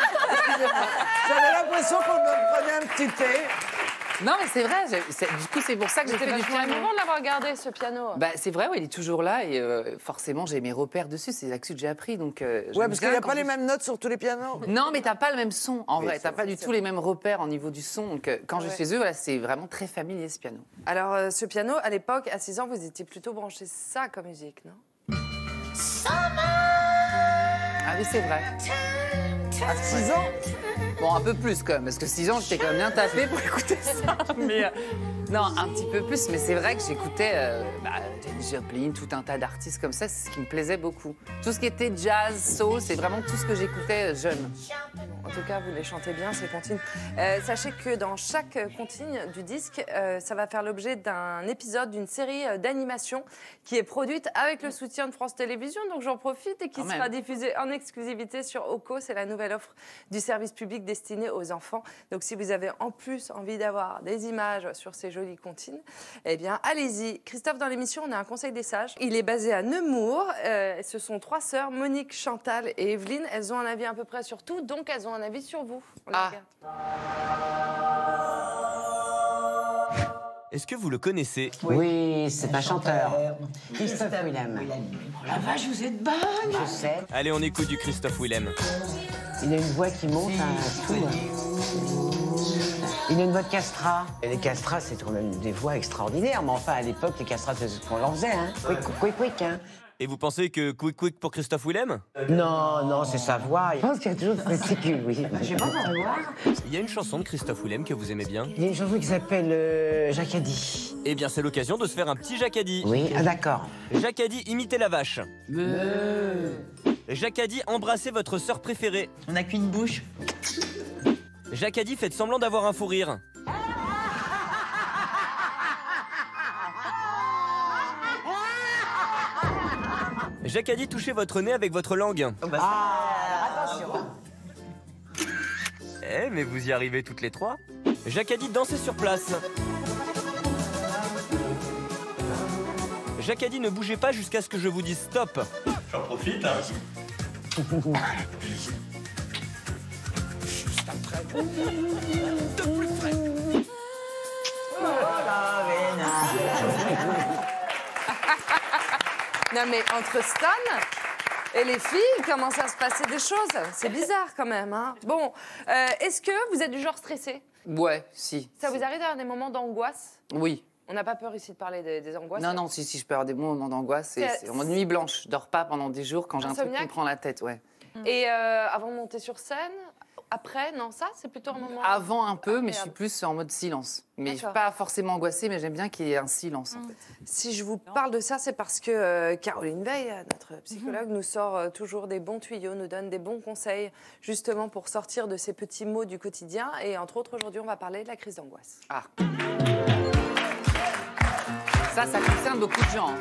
J'avais l'impression qu'on me prenait un petit thé. Non, mais c'est vrai, j'ai- c'est- du coup, c'est pour ça que j'ai C'était fait du vachement piano. émouvant de l'avoir gardé ce piano. Bah, c'est vrai, ouais, il est toujours là et euh, forcément j'ai mes repères dessus, c'est là-dessus que j'ai appris. Donc, euh, Ouais, j'aime parce qu'il bien n'y a quand pas les je- mêmes notes sur tous les pianos. Non, mais t'as pas le même son en Oui, vrai, c'est t'as vrai, pas du c'est tout les mêmes repères au niveau du son. Donc, euh, quand je Ouais. suis chez eux, voilà, c'est vraiment très familier ce piano. Alors euh, ce piano, à l'époque, à six ans, vous étiez plutôt branché ça comme musique, non? Ah oui, c'est vrai. À six ans. Bon, un peu plus quand même, parce que six ans, j'étais quand même bien tapé pour écouter ça. Mais euh, non, un petit peu plus, mais c'est vrai que j'écoutais euh, bah, Janis Joplin, tout un tas d'artistes comme ça, c'est ce qui me plaisait beaucoup. Tout ce qui était jazz, soul, c'est vraiment tout ce que j'écoutais euh, jeune. En tout cas, vous les chantez bien, ces comptines. Euh, sachez que dans chaque comptine du disque, euh, ça va faire l'objet d'un épisode d'une série euh, d'animation qui est produite avec le soutien de France Télévisions. Donc j'en profite et qui Quand sera même. diffusée en exclusivité sur Oco. C'est la nouvelle offre du service public destiné aux enfants. Donc si vous avez en plus envie d'avoir des images sur ces jolies comptines, eh bien allez-y. Christophe, dans l'émission, on a un conseil des sages. Il est basé à Nemours. Euh, ce sont trois sœurs, Monique, Chantal et Evelyne. Elles ont un avis à peu près sur tout, donc elles ont un avis sur vous. On les Ah. regarde. Est-ce que vous le connaissez? Oui, c'est un chanteur. Christophe Willem. La vache, vous êtes bonne. Je sais. Allez, on écoute du Christophe Willem. Il a une voix qui monte à tout. Il a une voix de castrat. Et les castrats, c'est quand même des voix extraordinaires. Mais enfin, à l'époque, les castrats, c'est ce qu'on leur faisait, hein. Quick, quick, quick, hein. Et vous pensez que quick quick pour Christophe Willem? Non, non, c'est sa voix. Je pense qu'il y a toujours des sécules, oui. Je sais pas savoir. Il y a une chanson de Christophe Willem que vous aimez bien? Il y a une chanson qui s'appelle euh, Jacadi. Eh bien, c'est l'occasion de se faire un petit Jacadi. Oui, ah d'accord. Jacadi, imitez la vache. Jacadi, embrassez votre sœur préférée. On n'a qu'une bouche. Jacadi, faites semblant d'avoir un fou rire. Jacadi, touchez votre nez avec votre langue. Ah, attention. Eh, mais vous y arrivez toutes les trois. Jacadi, dansez sur place. Jacadi, ne bougez pas jusqu'à ce que je vous dise stop. J'en profite. Hein. Non, mais entre Stan et les filles, il commence à se passer des choses. C'est bizarre quand même. Hein. Bon, euh, est-ce que vous êtes du genre stressé? Ouais, si. Ça vous arrive d'avoir des moments d'angoisse? Oui. On n'a pas peur ici de parler des, des angoisses? Non, non, si, si, je peux avoir des moments d'angoisse. C'est c'est en nuit blanche. Je dors pas pendant des jours quand j'ai un truc qui me prend la tête, ouais. Et euh, avant de monter sur scène, après, non, ça, c'est plutôt un moment... Avant un peu, mais je suis plus en mode silence. Mais je suis pas forcément angoissée, mais j'aime bien qu'il y ait un silence, en fait. Si je vous parle de ça, c'est parce que euh, Caroline Veil, notre psychologue, nous sort euh, toujours des bons tuyaux, nous donne des bons conseils, justement pour sortir de ces petits mots du quotidien. Et entre autres, aujourd'hui, on va parler de la crise d'angoisse. Ah. Ça, ça concerne beaucoup de gens.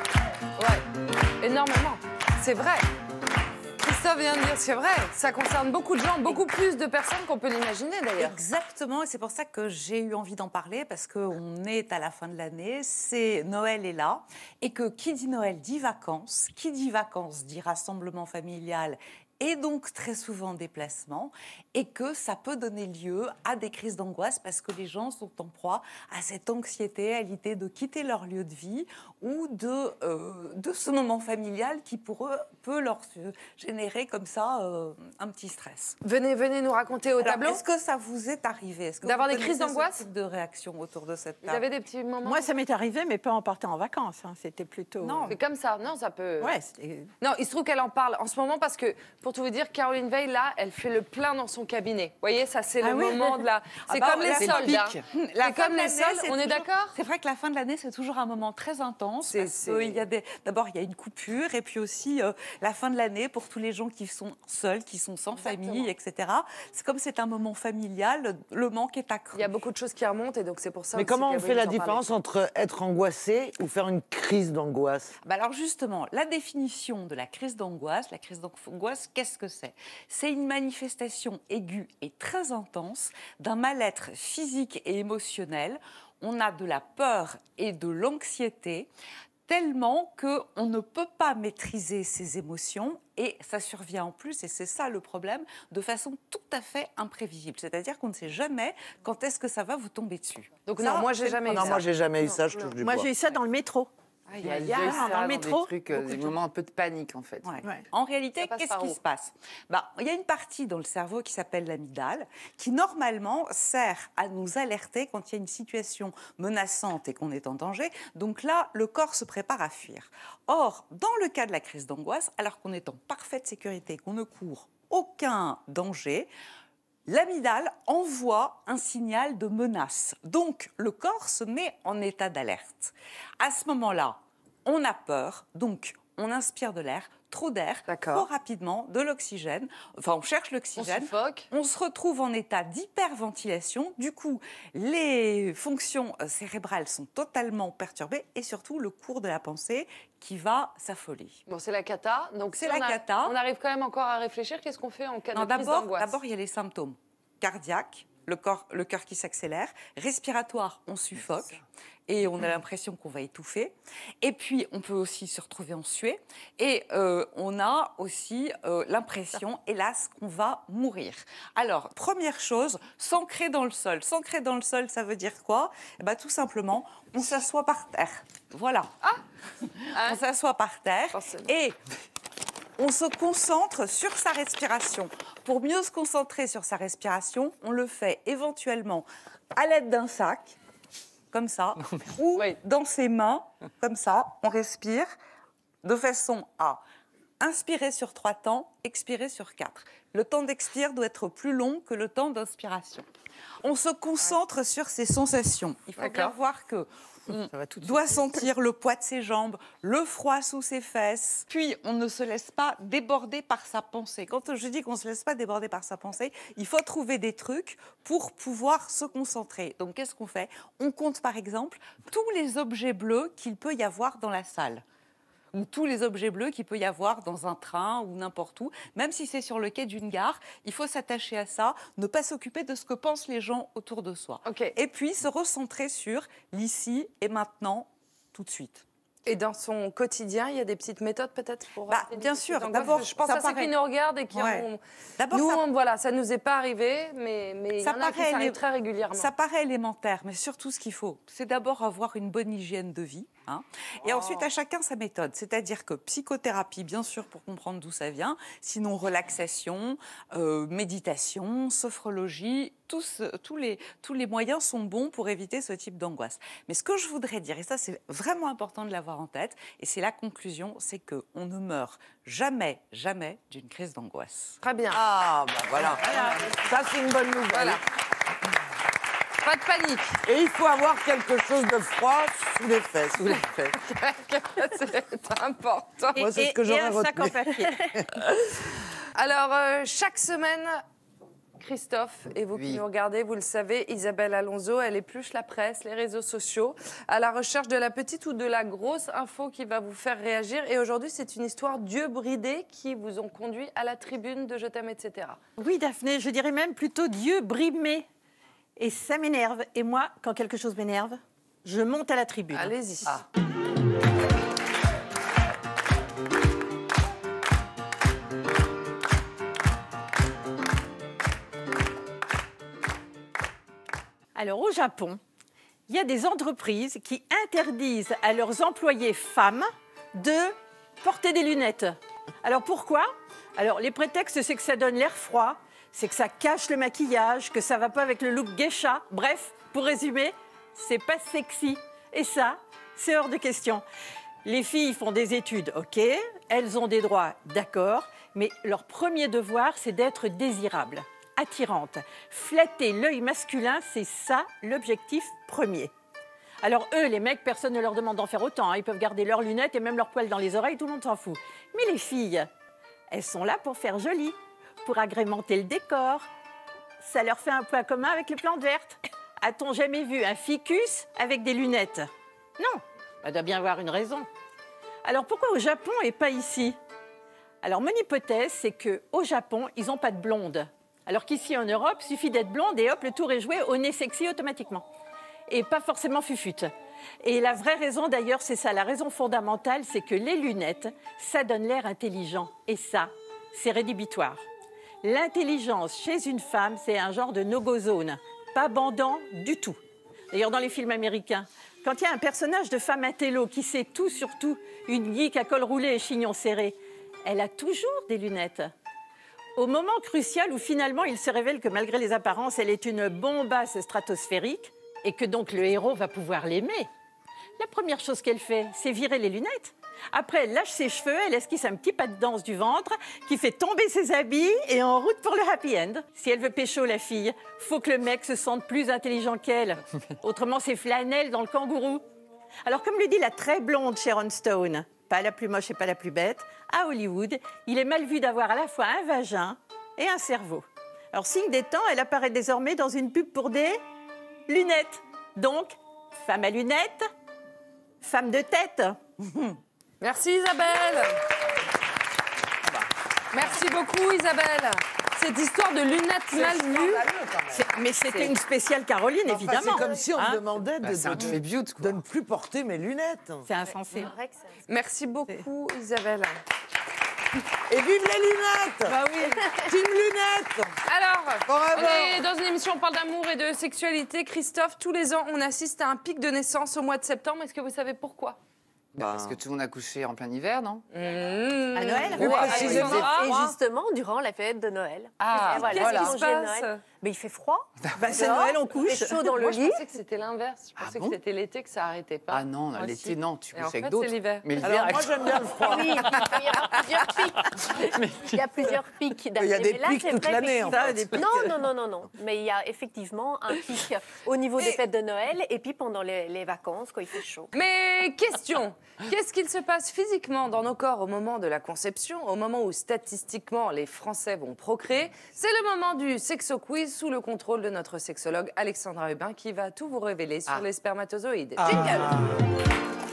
Ouais, énormément. C'est vrai. Christophe vient de dire, c'est vrai, ça concerne beaucoup de gens, beaucoup plus de personnes qu'on peut l'imaginer d'ailleurs. Exactement, et c'est pour ça que j'ai eu envie d'en parler, parce qu'on est à la fin de l'année, c'est Noël est là, et que qui dit Noël dit vacances, qui dit vacances dit rassemblement familial, et donc très souvent déplacement, et que ça peut donner lieu à des crises d'angoisse parce que les gens sont en proie à cette anxiété, à l'idée de quitter leur lieu de vie ou de, euh, de ce moment familial qui pour eux peut leur générer comme ça euh, un petit stress. Venez, venez nous raconter au Alors, tableau. Est-ce que ça vous est arrivé d'avoir des crises d'angoisse, de réaction autour de cette table? Vous avez des petits moments? Moi, ça m'est arrivé, mais pas en partant en vacances. Hein. C'était plutôt... Non, c'est comme ça. Non, ça peut... Ouais, non, il se trouve qu'elle en parle en ce moment parce que, pour tout vous dire, Caroline Veil, là, elle fait le plein dans son cabinet. Vous voyez, ça, c'est ah le oui. moment de la... C'est ah bah, comme les soldes. Hein. C'est comme les soldes, on est d'accord? C'est vrai que la fin de l'année, c'est toujours un moment très intense. Parce que il y a des... D'abord, il y a une coupure, et puis aussi euh, la fin de l'année pour tous les gens qui sont seuls, qui sont sans Exactement. famille, et cetera. C'est comme c'est un moment familial, le manque est accru. Il y a beaucoup de choses qui remontent, et donc c'est pour ça Mais aussi comment on fait la en différence parler. entre être angoissé ou faire une crise d'angoisse? Bah alors justement, la définition de la crise d'angoisse, la crise d'angoisse, qu'est-ce que c'est? C'est une manifestation aiguë et très intense d'un mal-être physique et émotionnel. On a de la peur et de l'anxiété tellement qu'on ne peut pas maîtriser ses émotions et ça survient en plus, et c'est ça le problème, de façon tout à fait imprévisible. C'est-à-dire qu'on ne sait jamais quand est-ce que ça va vous tomber dessus. Donc ça, non, moi j'ai jamais eu non, ça. moi j'ai jamais eu ça, je touche du Moi bois. j'ai eu ça dans le métro. Il y a, Il y a ça, dans le dans métro, des, trucs, euh, des moments un peu de panique, en fait. Ouais. Ouais. En réalité, qu'est-ce qui se passe? Bah, il y a une partie dans le cerveau qui s'appelle l'amygdale, qui normalement sert à nous alerter quand il y a une situation menaçante et qu'on est en danger. Donc là, le corps se prépare à fuir. Or, dans le cas de la crise d'angoisse, alors qu'on est en parfaite sécurité, qu'on ne court aucun danger, l'amygdale envoie un signal de menace. Donc, le corps se met en état d'alerte. À ce moment-là, on a peur, donc on inspire de l'air, trop d'air, trop rapidement, de l'oxygène. Enfin, on cherche l'oxygène. On, on se retrouve en état d'hyperventilation. Du coup, les fonctions cérébrales sont totalement perturbées et surtout le cours de la pensée qui va s'affoler. Bon, c'est la cata. Donc c'est si la on a, cata. On arrive quand même encore à réfléchir. Qu'est-ce qu'on fait en cas non, de crise d'angoisse? D'abord, il y a les symptômes cardiaques. Le, corps, le cœur qui s'accélère, respiratoire, on suffoque et on a l'impression qu'on va étouffer. Et puis, on peut aussi se retrouver en suée et euh, on a aussi euh, l'impression, hélas, qu'on va mourir. Alors, première chose, s'ancrer dans le sol. S'ancrer dans le sol, ça veut dire quoi? Eh ben, tout simplement, on s'assoit par terre. Voilà. Ah on s'assoit par terre et... on se concentre sur sa respiration. Pour mieux se concentrer sur sa respiration, on le fait éventuellement à l'aide d'un sac, comme ça, ou dans ses mains, comme ça. On respire de façon à inspirer sur trois temps, expirer sur quatre. Le temps d'expire doit être plus long que le temps d'inspiration. On se concentre sur ses sensations. Il faut bien voir que on doit sentir le poids de ses jambes, le froid sous ses fesses. Puis, on ne se laisse pas déborder par sa pensée. Quand je dis qu'on ne se laisse pas déborder par sa pensée, il faut trouver des trucs pour pouvoir se concentrer. Donc, qu'est-ce qu'on fait? On compte, par exemple, tous les objets bleus qu'il peut y avoir dans la salle. Ou tous les objets bleus qu'il peut y avoir dans un train ou n'importe où. Même si c'est sur le quai d'une gare, il faut s'attacher à ça, ne pas s'occuper de ce que pensent les gens autour de soi. Okay. Et puis se recentrer sur l'ici et maintenant, tout de suite. Et dans son quotidien, il y a des petites méthodes peut-être pour... Bah, bien sûr. D'abord, je pense à ceux qui nous regardent et qui ouais. ont... D'abord, nous, ça... on, voilà, ça nous est pas arrivé, mais, mais il y en a qui s'arrivent très régulièrement. Ça paraît élémentaire, mais surtout ce qu'il faut, c'est d'abord avoir une bonne hygiène de vie. Hein. Et Oh. ensuite, à chacun sa méthode. C'est-à-dire que psychothérapie, bien sûr, pour comprendre d'où ça vient. Sinon, relaxation, euh, méditation, sophrologie, tous, tous, les, tous les moyens sont bons pour éviter ce type d'angoisse. Mais ce que je voudrais dire, et ça c'est vraiment important de l'avoir en tête, et c'est la conclusion, c'est qu'on ne meurt jamais, jamais d'une crise d'angoisse. Très bien. Ah, bah voilà. Ça, c'est une bonne nouvelle. Voilà. Pas de panique. Et il faut avoir quelque chose de froid sous les fesses. Sous les fesses. C'est important. Moi, c'est ce que j'aurais retenu. Alors, euh, chaque semaine, Christophe, et vous qui nous regardez, vous le savez, Isabelle Alonso, elle épluche la presse, les réseaux sociaux, à la recherche de la petite ou de la grosse info qui va vous faire réagir. Et aujourd'hui, c'est une histoire d'yeux bridés qui vous ont conduit à la tribune de Je t'aime, et cetera. Oui, Daphné, je dirais même plutôt d'yeux brimés. Et ça m'énerve. Et moi, quand quelque chose m'énerve, je monte à la tribune. Allez-y. Ah. Alors, au Japon, il y a des entreprises qui interdisent à leurs employés femmes de porter des lunettes. Alors, pourquoi? Alors, les prétextes, c'est que ça donne l'air froid, c'est que ça cache le maquillage, que ça va pas avec le look geisha. Bref, pour résumer, c'est pas sexy. Et ça, c'est hors de question. Les filles font des études, ok, elles ont des droits, d'accord, mais leur premier devoir, c'est d'être désirables, attirantes. Flatter l'œil masculin, c'est ça l'objectif premier. Alors eux, les mecs, personne ne leur demande d'en faire autant. Hein. Ils peuvent garder leurs lunettes et même leurs poils dans les oreilles, tout le monde s'en fout. Mais les filles, elles sont là pour faire joli, pour agrémenter le décor. Ça leur fait un point commun avec les plantes vertes. A-t-on jamais vu un ficus avec des lunettes? Non, il doit bien avoir une raison. Alors pourquoi au Japon et pas ici? Alors mon hypothèse, c'est qu'au Japon, ils n'ont pas de blondes. Alors qu'ici en Europe, il suffit d'être blonde et hop, le tour est joué, au nez sexy automatiquement. Et pas forcément fufute. Et la vraie raison d'ailleurs, c'est ça, la raison fondamentale, c'est que les lunettes, ça donne l'air intelligent. Et ça, c'est rédhibitoire. L'intelligence chez une femme, c'est un genre de no-go zone, pas bandant du tout. D'ailleurs, dans les films américains, quand il y a un personnage de femme intello qui sait tout sur tout, une geek à col roulé et chignon serré, elle a toujours des lunettes. Au moment crucial où finalement il se révèle que malgré les apparences, elle est une bombasse stratosphérique et que donc le héros va pouvoir l'aimer, la première chose qu'elle fait, c'est virer les lunettes. Après, elle lâche ses cheveux, elle esquisse un petit pas de danse du ventre qui fait tomber ses habits et en route pour le happy end. Si elle veut pécho la fille, faut que le mec se sente plus intelligent qu'elle. Autrement, c'est flanelle dans le kangourou. Alors, comme le dit la très blonde Sharon Stone, pas la plus moche et pas la plus bête, à Hollywood, il est mal vu d'avoir à la fois un vagin et un cerveau. Alors, signe des temps, elle apparaît désormais dans une pub pour des lunettes. Donc, femme à lunettes, femme de tête. Merci Isabelle. Merci beaucoup Isabelle. Cette histoire de lunettes mal vues. Mais c'était une spéciale Caroline, Enfin, évidemment. c'est comme si on me Hein demandait de, Bah, c'est un de- tribute, quoi. de ne plus porter mes lunettes. C'est insensé. Merci beaucoup Isabelle. Et vive les lunettes. Bah oui. Team lunettes. Alors, Forever. on est dans une émission, on parle d'amour et de sexualité. Christophe, tous les ans, on assiste à un pic de naissance au mois de septembre. Est-ce que vous savez pourquoi? Bah, parce que tout le monde a couché en plein hiver, non? Mmh. À Noël? Plus précisément. Et justement, durant la fête de Noël. Ah, Et voilà, qu'est-ce qui le se congé de passe? Noël. Mais il fait froid. Bah, c'est Dehors, Noël, on couche. Il fait chaud dans le Moi, lit. je pensais que c'était l'inverse. Je pensais bon que c'était l'été que ça arrêtait pas. Ah non, Moi l'été, aussi. non, tu Et couches en avec fait, d'autres. c'est l'hiver. Mais l'hiver, Alors moi j'aime bien le froid. Oui, il peut y avoir plusieurs pics. Il y a plusieurs pics. Il y a des Mais là, pics c'est toute vrai, l'année, en effectivement. fait. Non, non, non, non, non. Mais il y a effectivement un pic au niveau des fêtes de Noël et puis pendant les, les vacances quand il fait chaud. Mais question, qu'est-ce qu'il se passe physiquement dans nos corps au moment de la conception, au moment où statistiquement les Français vont procréer? C'est le moment du sexo quiz sous le contrôle de notre sexologue Alexandra Hubin qui va tout vous révéler sur Ah. les spermatozoïdes. Ah. Jingle.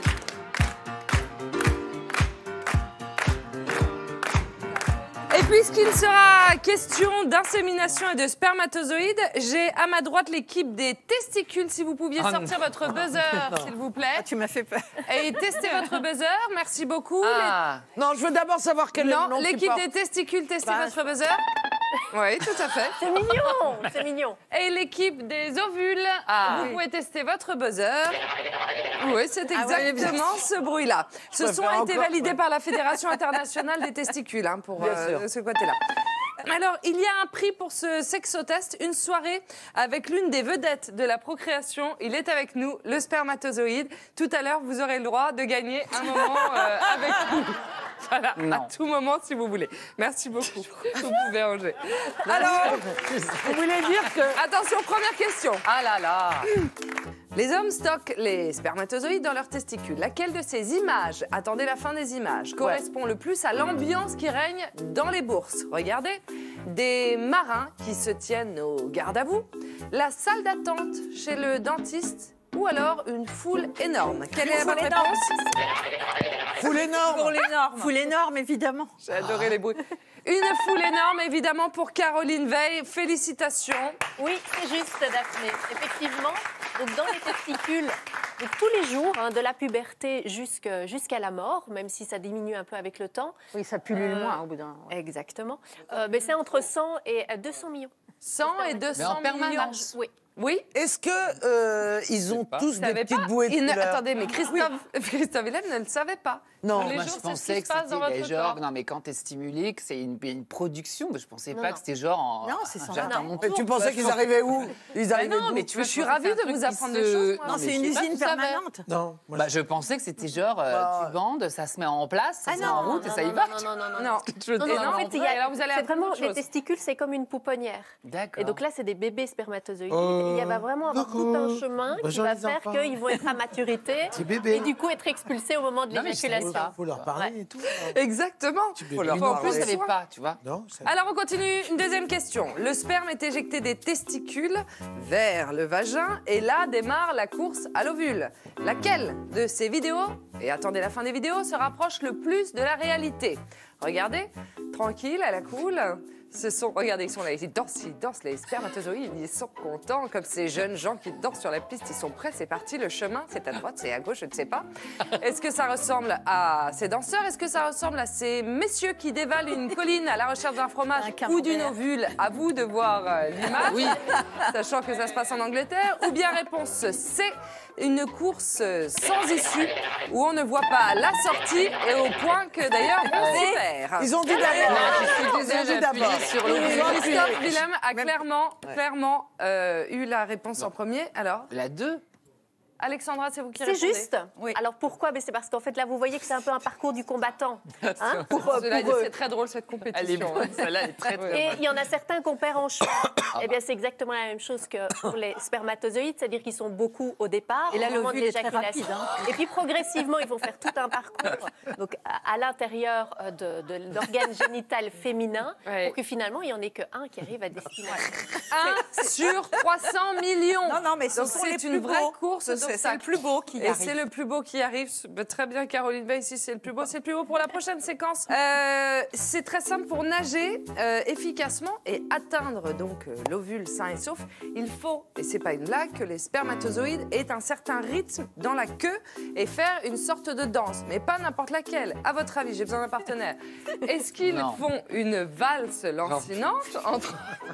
Et puisqu'il sera question d'insémination et de spermatozoïdes, j'ai à ma droite l'équipe des testicules. Si vous pouviez Oh sortir non. votre buzzer, s'il vous plaît. Ah, tu m'as fait peur. Et testez votre buzzer. Merci beaucoup. Ah. Non, je veux d'abord savoir Les- quel est le Non, nom qu'il l'équipe porte. des testicules, testez Bah, votre buzzer. Oui, tout à fait. C'est mignon, c'est mignon. Et l'équipe des ovules, Ah. vous pouvez tester votre buzzer. Oui, c'est Ah ouais, exactement ce bruit-là. Ce peux son faire a été encore, validé ouais. par la Fédération internationale des testicules, hein, pour Bien euh, sûr. ce côté-là. Alors, il y a un prix pour ce sexotest, une soirée avec l'une des vedettes de la procréation. Il est avec nous, le spermatozoïde. Tout à l'heure, vous aurez le droit de gagner un moment euh, avec nous. Voilà, Non. à tout moment si vous voulez. Merci beaucoup. Vous pouvez ranger. Alors, Vous voulez dire que... attention, première question. Ah là là. Les hommes stockent les spermatozoïdes dans leurs testicules. Laquelle de ces images, attendez la fin des images, correspond le plus à l'ambiance qui règne dans les bourses? Regardez, des marins qui se tiennent au garde à vous, la salle d'attente chez le dentiste ou alors une foule énorme. Quelle est Une votre foule énorme. réponse? Foule énorme. Pour l'énorme. Foule énorme, évidemment. J'ai adoré les bruits. Une foule énorme, évidemment, pour Caroline Veil. Félicitations. Oui, c'est juste, Daphné. Effectivement, donc dans les testicules, donc tous les jours, hein, de la puberté jusque- jusqu'à la mort, même si ça diminue un peu avec le temps. Oui, ça pullule Euh, moins au bout d'un... Exactement. Euh, mais c'est entre cent et deux cents millions. cent et deux cents millions. permanence. Oui. Oui. Est-ce que euh, ils ont tous Vous des savez petites pas bouées de Il ne- couleur? Attendez, mais Christophe, Christophe Willem ne le savait pas. Non. Tous les Moi, jours, je c'est ce qui pensais se que passe dans c'était votre genre, corps. non mais quand t'es stimulé, que c'est une, une production, je pensais Non, pas non. que c'était genre en... Non, c'est sans j'attends arrêt. mon Mais tour. tu pensais Bah, je qu'ils pense- arrivaient où? Ils Bah arrivaient non, d'où? mais tu vois, Je suis pensais que ravie c'est un de truc vous qui apprendre se- des choses, moi. Non, mais c'est une je sais pas, usine tu savais. permanente. Non, moi, Bah, je pensais que c'était genre, euh, Bah, tu bandes, ça se met en place, ça Ah se met non, en route et non, ça y non, va. non, non, non, non. Non, Je veux Non, dire, non, en fait, il y a- alors vous allez c'est apprendre vraiment, autre les chose. testicules, c'est comme une pouponnière. D'accord. Et donc là, c'est des bébés spermatozoïdes. Euh, et il va vraiment avoir tout un d'accord. chemin Bah, qui j'en va ai faire enfants. qu'ils vont être à maturité Petit bébé. et du coup être expulsés au moment de Non, mais je savais l'éjaculation. pas. faut leur parler et tout. Exactement. Faut leur Mais en plus, parler. je savais pas, tu vois. Non, ça- Alors on continue, une deuxième question. Le sperme est éjecté des testicules vers le vagin et là démarre la course à l'ovule. Laquelle de ces vidéos, et attendez la fin des vidéos, se rapproche le plus de la réalité? Regardez, tranquille, à la cool. Ce sont, regardez, ils sont là, ils dansent, ils dansent, les spermatozoïdes, ils sont contents, comme ces jeunes gens qui dansent sur la piste, ils sont prêts, c'est parti, le chemin, c'est à droite, c'est à gauche, je ne sais pas. Est-ce que ça ressemble à ces danseurs? Est-ce que ça ressemble à ces messieurs qui dévalent une colline à la recherche d'un fromage ou d'une ovule? À vous de voir euh, l'image, Oui. sachant que ça se passe en Angleterre. Ou bien réponse C, une course sans issue, où on ne voit pas la sortie et au point que d'ailleurs on s'y perd. Ils ont dit d'abord. Je suis Ils ont désolée, dit j'ai d'abord. appuyé sur le Ils ont appuyé. Christophe Willem a clairement, clairement euh, eu la réponse en premier. Alors, La deux. Alexandra, c'est vous qui C'est répondez. juste. Alors pourquoi? Mais c'est parce qu'en fait là, vous voyez que c'est un peu un parcours du combattant. Hein, pour, Cela pour dit, eux. c'est très drôle cette Elle est compétition. bonne, celle-là est très très Et bonne. il y en a certains qu'on perd en choix. Eh bien, c'est exactement la même chose que pour les spermatozoïdes, c'est-à-dire qu'ils sont beaucoup au départ, Et là, au moment de l'ovule est très l'éjaculation. rapide, hein. Et puis progressivement, ils vont faire tout un parcours donc, à, à l'intérieur euh, de, de l'organe génital féminin Ouais. pour que finalement, il n'y en ait qu'un qui arrive à destination. un sur trois cents millions. Non, non, mais ce Donc sont c'est les une plus vraie beaux. course C'est- c'est d'obstacles. le plus beau qui Et arrive. c'est le plus beau qui arrive. Bah, très bien, Caroline Bay, ici, c'est le plus beau. C'est le plus beau pour la prochaine séquence. Euh, c'est très simple pour nager euh, efficacement et atteindre donc euh, l'ovule sain et sauf. Il faut, et c'est pas une blague, que les spermatozoïdes aient un certain rythme dans la queue et faire une sorte de danse, mais pas n'importe laquelle. À votre avis, j'ai besoin d'un partenaire. Est-ce qu'ils Non. font une valse lancinante entre,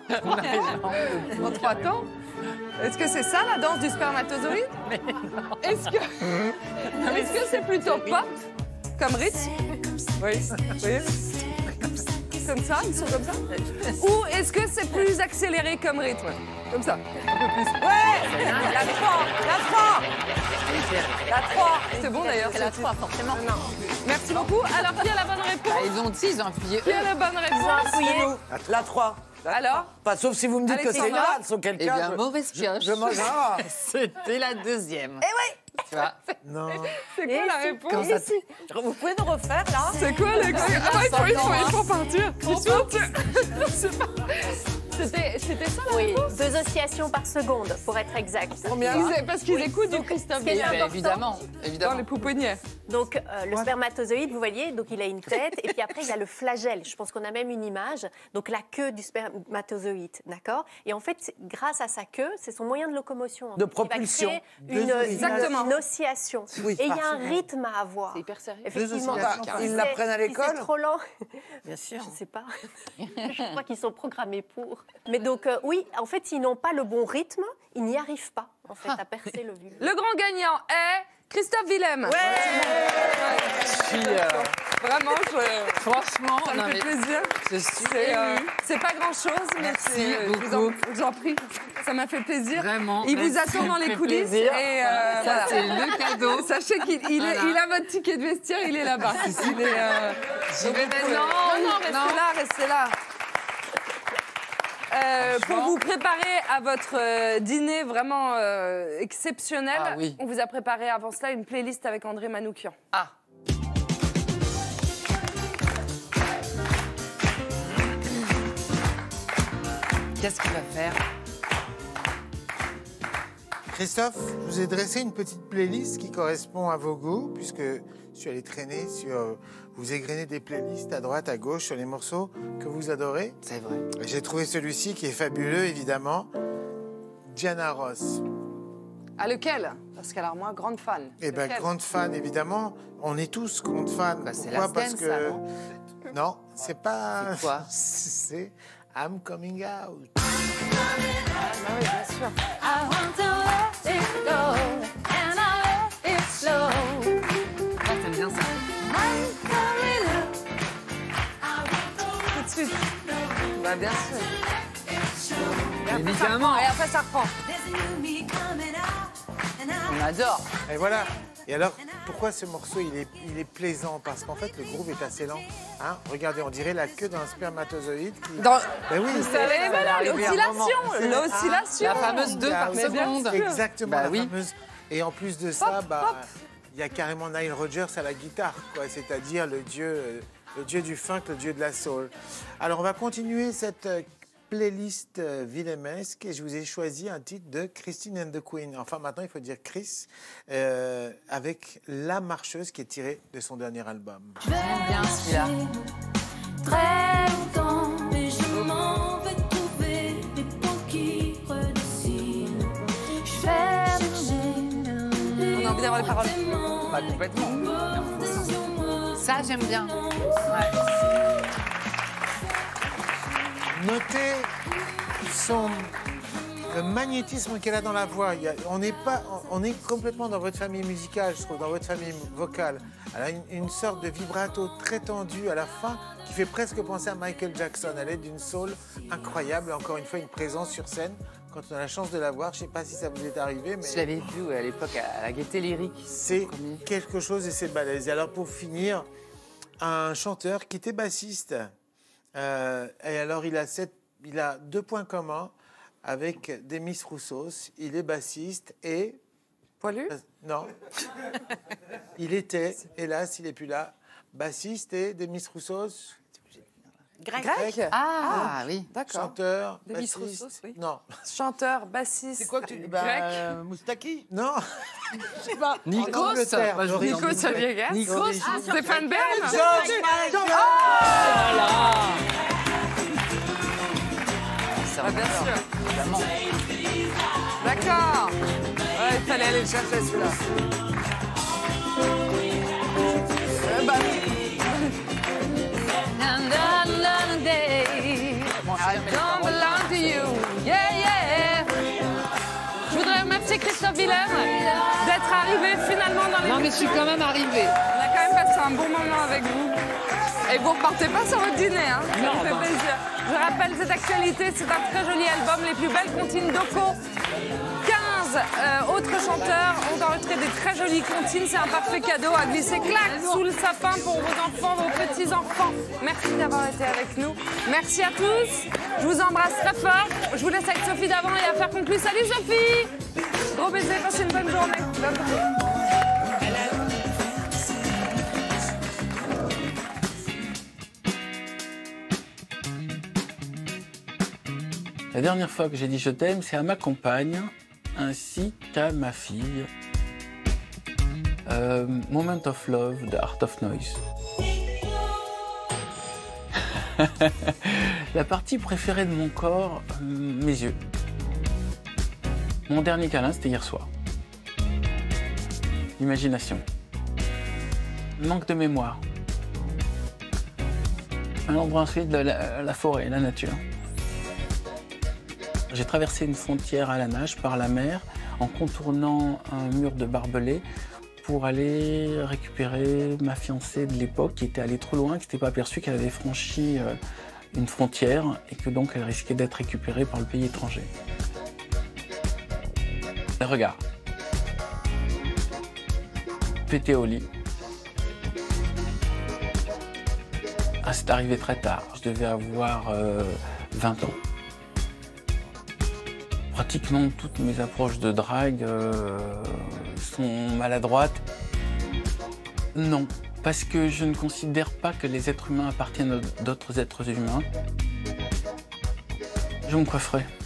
en trois temps? Est-ce que c'est ça la danse du spermatozoïde? Est-ce que est-ce que c'est plutôt pop comme rythme? Oui. Vous voyez? Comme ça, ils sont comme ça? Ou est-ce que c'est plus accéléré comme rythme? Comme ça, un peu plus. Ouais! La trois! La trois! La trois! C'est bon d'ailleurs. C'est la ce trois, titre. forcément. Merci beaucoup. Alors, qui a la bonne réponse? Ah, ils ont dit, ils ont appuyé. Qui a la bonne Ils ont réponse? appuyé. La trois. Alors? Pas sauf si vous me dites que c'est une Alexandra valse ou Eh quelqu'un. bien, je- mauvaise pioche. Je mange un. C'était la deuxième. Eh oui. Tu vois. Non. C'est quoi la réponse? Quand ça- Vous pouvez nous refaire, là? C'est quoi les gars? Ah, il faut, il faut, il faut partir. Il faut partir. C'est pas... C'était ça la Oui, réponse? deux oscillations par seconde, pour être exact. Combien? Parce qu'ils écoutent du Christophe ce qui est Willem. important, Évidemment, évidemment. Dans les pouponniers. Donc, euh, le spermatozoïde, vous voyez, donc il a une tête, et puis après, il a le flagelle. Je pense qu'on a même une image. Donc, la queue du spermatozoïde, d'accord? Et en fait, grâce à sa queue, c'est son moyen de locomotion. en De fait, qui va propulsion. créer Deux Une, oscillations. une, Exactement. une oscillation. Oui, et il y par a un seconde. rythme à avoir. C'est hyper sérieux. Effectivement. oscillations, Si Ils c'est- l'apprennent à si l'école? c'est trop lent. Bien sûr. Je ne sais pas. Je crois qu'ils sont programmés pour. Mais donc, euh, oui, en fait, s'ils n'ont pas le bon rythme, ils n'y arrivent pas, en fait, à percer le vulve. Le grand gagnant est Christophe Willem. Je suis, euh, Vraiment, je... franchement, ça me non, fait mais plaisir. je suis C'est euh, émue. c'est pas grand-chose, mais Merci c'est- je vous en- beaucoup. je vous en prie. Ça m'a fait plaisir. Vraiment. Il vous Ça attend me dans les fait coulisses. plaisir. Et euh, Ça, voilà. c'est le cadeau. Sachez qu'il il est- Voilà. il a votre ticket de vestiaire, il est là-bas. Il est, euh, J'y vais donc, euh, maintenant. Non, non, restez Non. là, restez là. Euh, pour vous préparer à votre euh, dîner vraiment euh, exceptionnel, Ah oui. on vous a préparé avant cela une playlist avec André Manoukian. Ah. Qu'est-ce qu'il va faire? Christophe, je vous ai dressé une petite playlist qui correspond à vos goûts, puisque je suis allé traîner sur... Vous égrenez des playlists à droite, à gauche, sur les morceaux que vous adorez. C'est vrai. Et j'ai trouvé celui-ci qui est fabuleux, évidemment. Diana Ross. Ah, lequel? Parce qu'alors moi, grande fan. Eh bien, Lequel? grande fan, évidemment. On est tous grandes fans. Bah, c'est Pourquoi? Last Parce Dance, que... ça, non Non, c'est pas... C'est quoi? C'est I'm Coming Out. Ah oui, bien sûr. I want to let it go, and I let it slow. Ah, t'aimes bien ça? I'm coming out. Tout de suite. Bah, bien sûr. Évidemment. Et après, ça reprend. On adore. Et voilà. Et alors, pourquoi ce morceau, il est, il est plaisant? Parce qu'en fait, le groove est assez lent. Hein, regardez, on dirait la queue d'un spermatozoïde qui... Dans... Ben oui, Vous savez, voilà, l'oscillation. L'oscillation. La fameuse deux par Mais bien seconde. sûr. Exactement, Bah la oui. fameuse... Et en plus de ça, bah, il y a carrément Nile Rodgers à la guitare, quoi. C'est-à-dire le dieu, euh, le dieu du funk, le dieu de la soul. Alors, on va continuer cette euh, playlist euh, villemesque et je vous ai choisi un titre de Christine and the Queen. Enfin, maintenant, il faut dire Chris, euh, avec La Marcheuse qui est tirée de son dernier album. J'aime bien celui-là. Très longtemps, mais je m'en vais trouver des pots qui redessinent. Je vais On a envie d'avoir les paroles. Bah, complètement. Ça, j'aime bien. Notez son, le magnétisme qu'elle a dans la voix. Il y a- on, est pas, on est complètement dans votre famille musicale, je trouve, dans votre famille vocale. Elle a une, une sorte de vibrato très tendu à la fin qui fait presque penser à Michael Jackson. Elle est d'une soul incroyable. Encore une fois, une présence sur scène. Quand on a la chance de la voir, je ne sais pas si ça vous est arrivé, mais Je l'avais vu ouais, à l'époque à la Gaieté Lyrique. c'est quelque chose et c'est balèze. Et alors, pour finir, un chanteur qui était bassiste. Euh, et alors, il a, sept, il a deux points communs avec Demis Roussos. Il est bassiste et... Poilu? Euh, non. Il était, hélas, il n'est plus là, bassiste et Demis Roussos. Grec. Grec. Ah, oui. D'accord. Chanteur, Demis bassiste. Roussos, oui. Non. Chanteur, bassiste. C'est quoi que tu dis? Bah, grec. euh, Moustaki? Non. Je sais pas. Nikos. En Angleterre, Bah, je d'origine Nikos grecque. Viegas. Nikos. D'origine Ah, Stéphane Bern. George Michael. Ça Ah, bien va. sûr. Évidemment. D'accord. Ouais, il fallait aller le chercher celui-là. Euh, bah, I don't belong to you. Yeah, yeah. Je voudrais remercier Christophe Willem d'être arrivé finalement dans les... Non, mais je suis quand même arrivée. On a quand même passé un bon moment avec vous. Et vous repartez pas sur votre dîner, hein. Ça me fait plaisir. Je rappelle cette actualité, c'est un très joli album, Les plus belles comptines d'Oko. quinze euh, autres chanteurs ont enregistré des très jolies comptines. C'est un parfait cadeau à glisser clac sous le sapin pour vos enfants, vos petits-enfants. Merci d'avoir été avec nous. Merci à tous. Je vous embrasse très fort. Je vous laisse avec Sophie d'avant et à faire conclure. Salut Sophie. Gros baiser, passez une bonne journée. Bonne journée. La dernière fois que j'ai dit je t'aime, c'est à ma compagne ainsi qu'à ma fille. Euh, Moment of Love de Art of Noise. La partie préférée de mon corps, euh, mes yeux. Mon dernier câlin, c'était hier soir. L'imagination. Manque de mémoire. Un endroit ensuite de la, la forêt, la nature. J'ai traversé une frontière à la nage par la mer en contournant un mur de barbelés pour aller récupérer ma fiancée de l'époque qui était allée trop loin, qui s'était pas aperçue qu'elle avait franchi une frontière et que donc elle risquait d'être récupérée par le pays étranger. Le regard. Pété au lit. Ah, c'est arrivé très tard. Je devais avoir euh, vingt ans. Pratiquement toutes mes approches de drague euh, sont maladroites. Non, parce que je ne considère pas que les êtres humains appartiennent à d'autres êtres humains. Je me coifferai.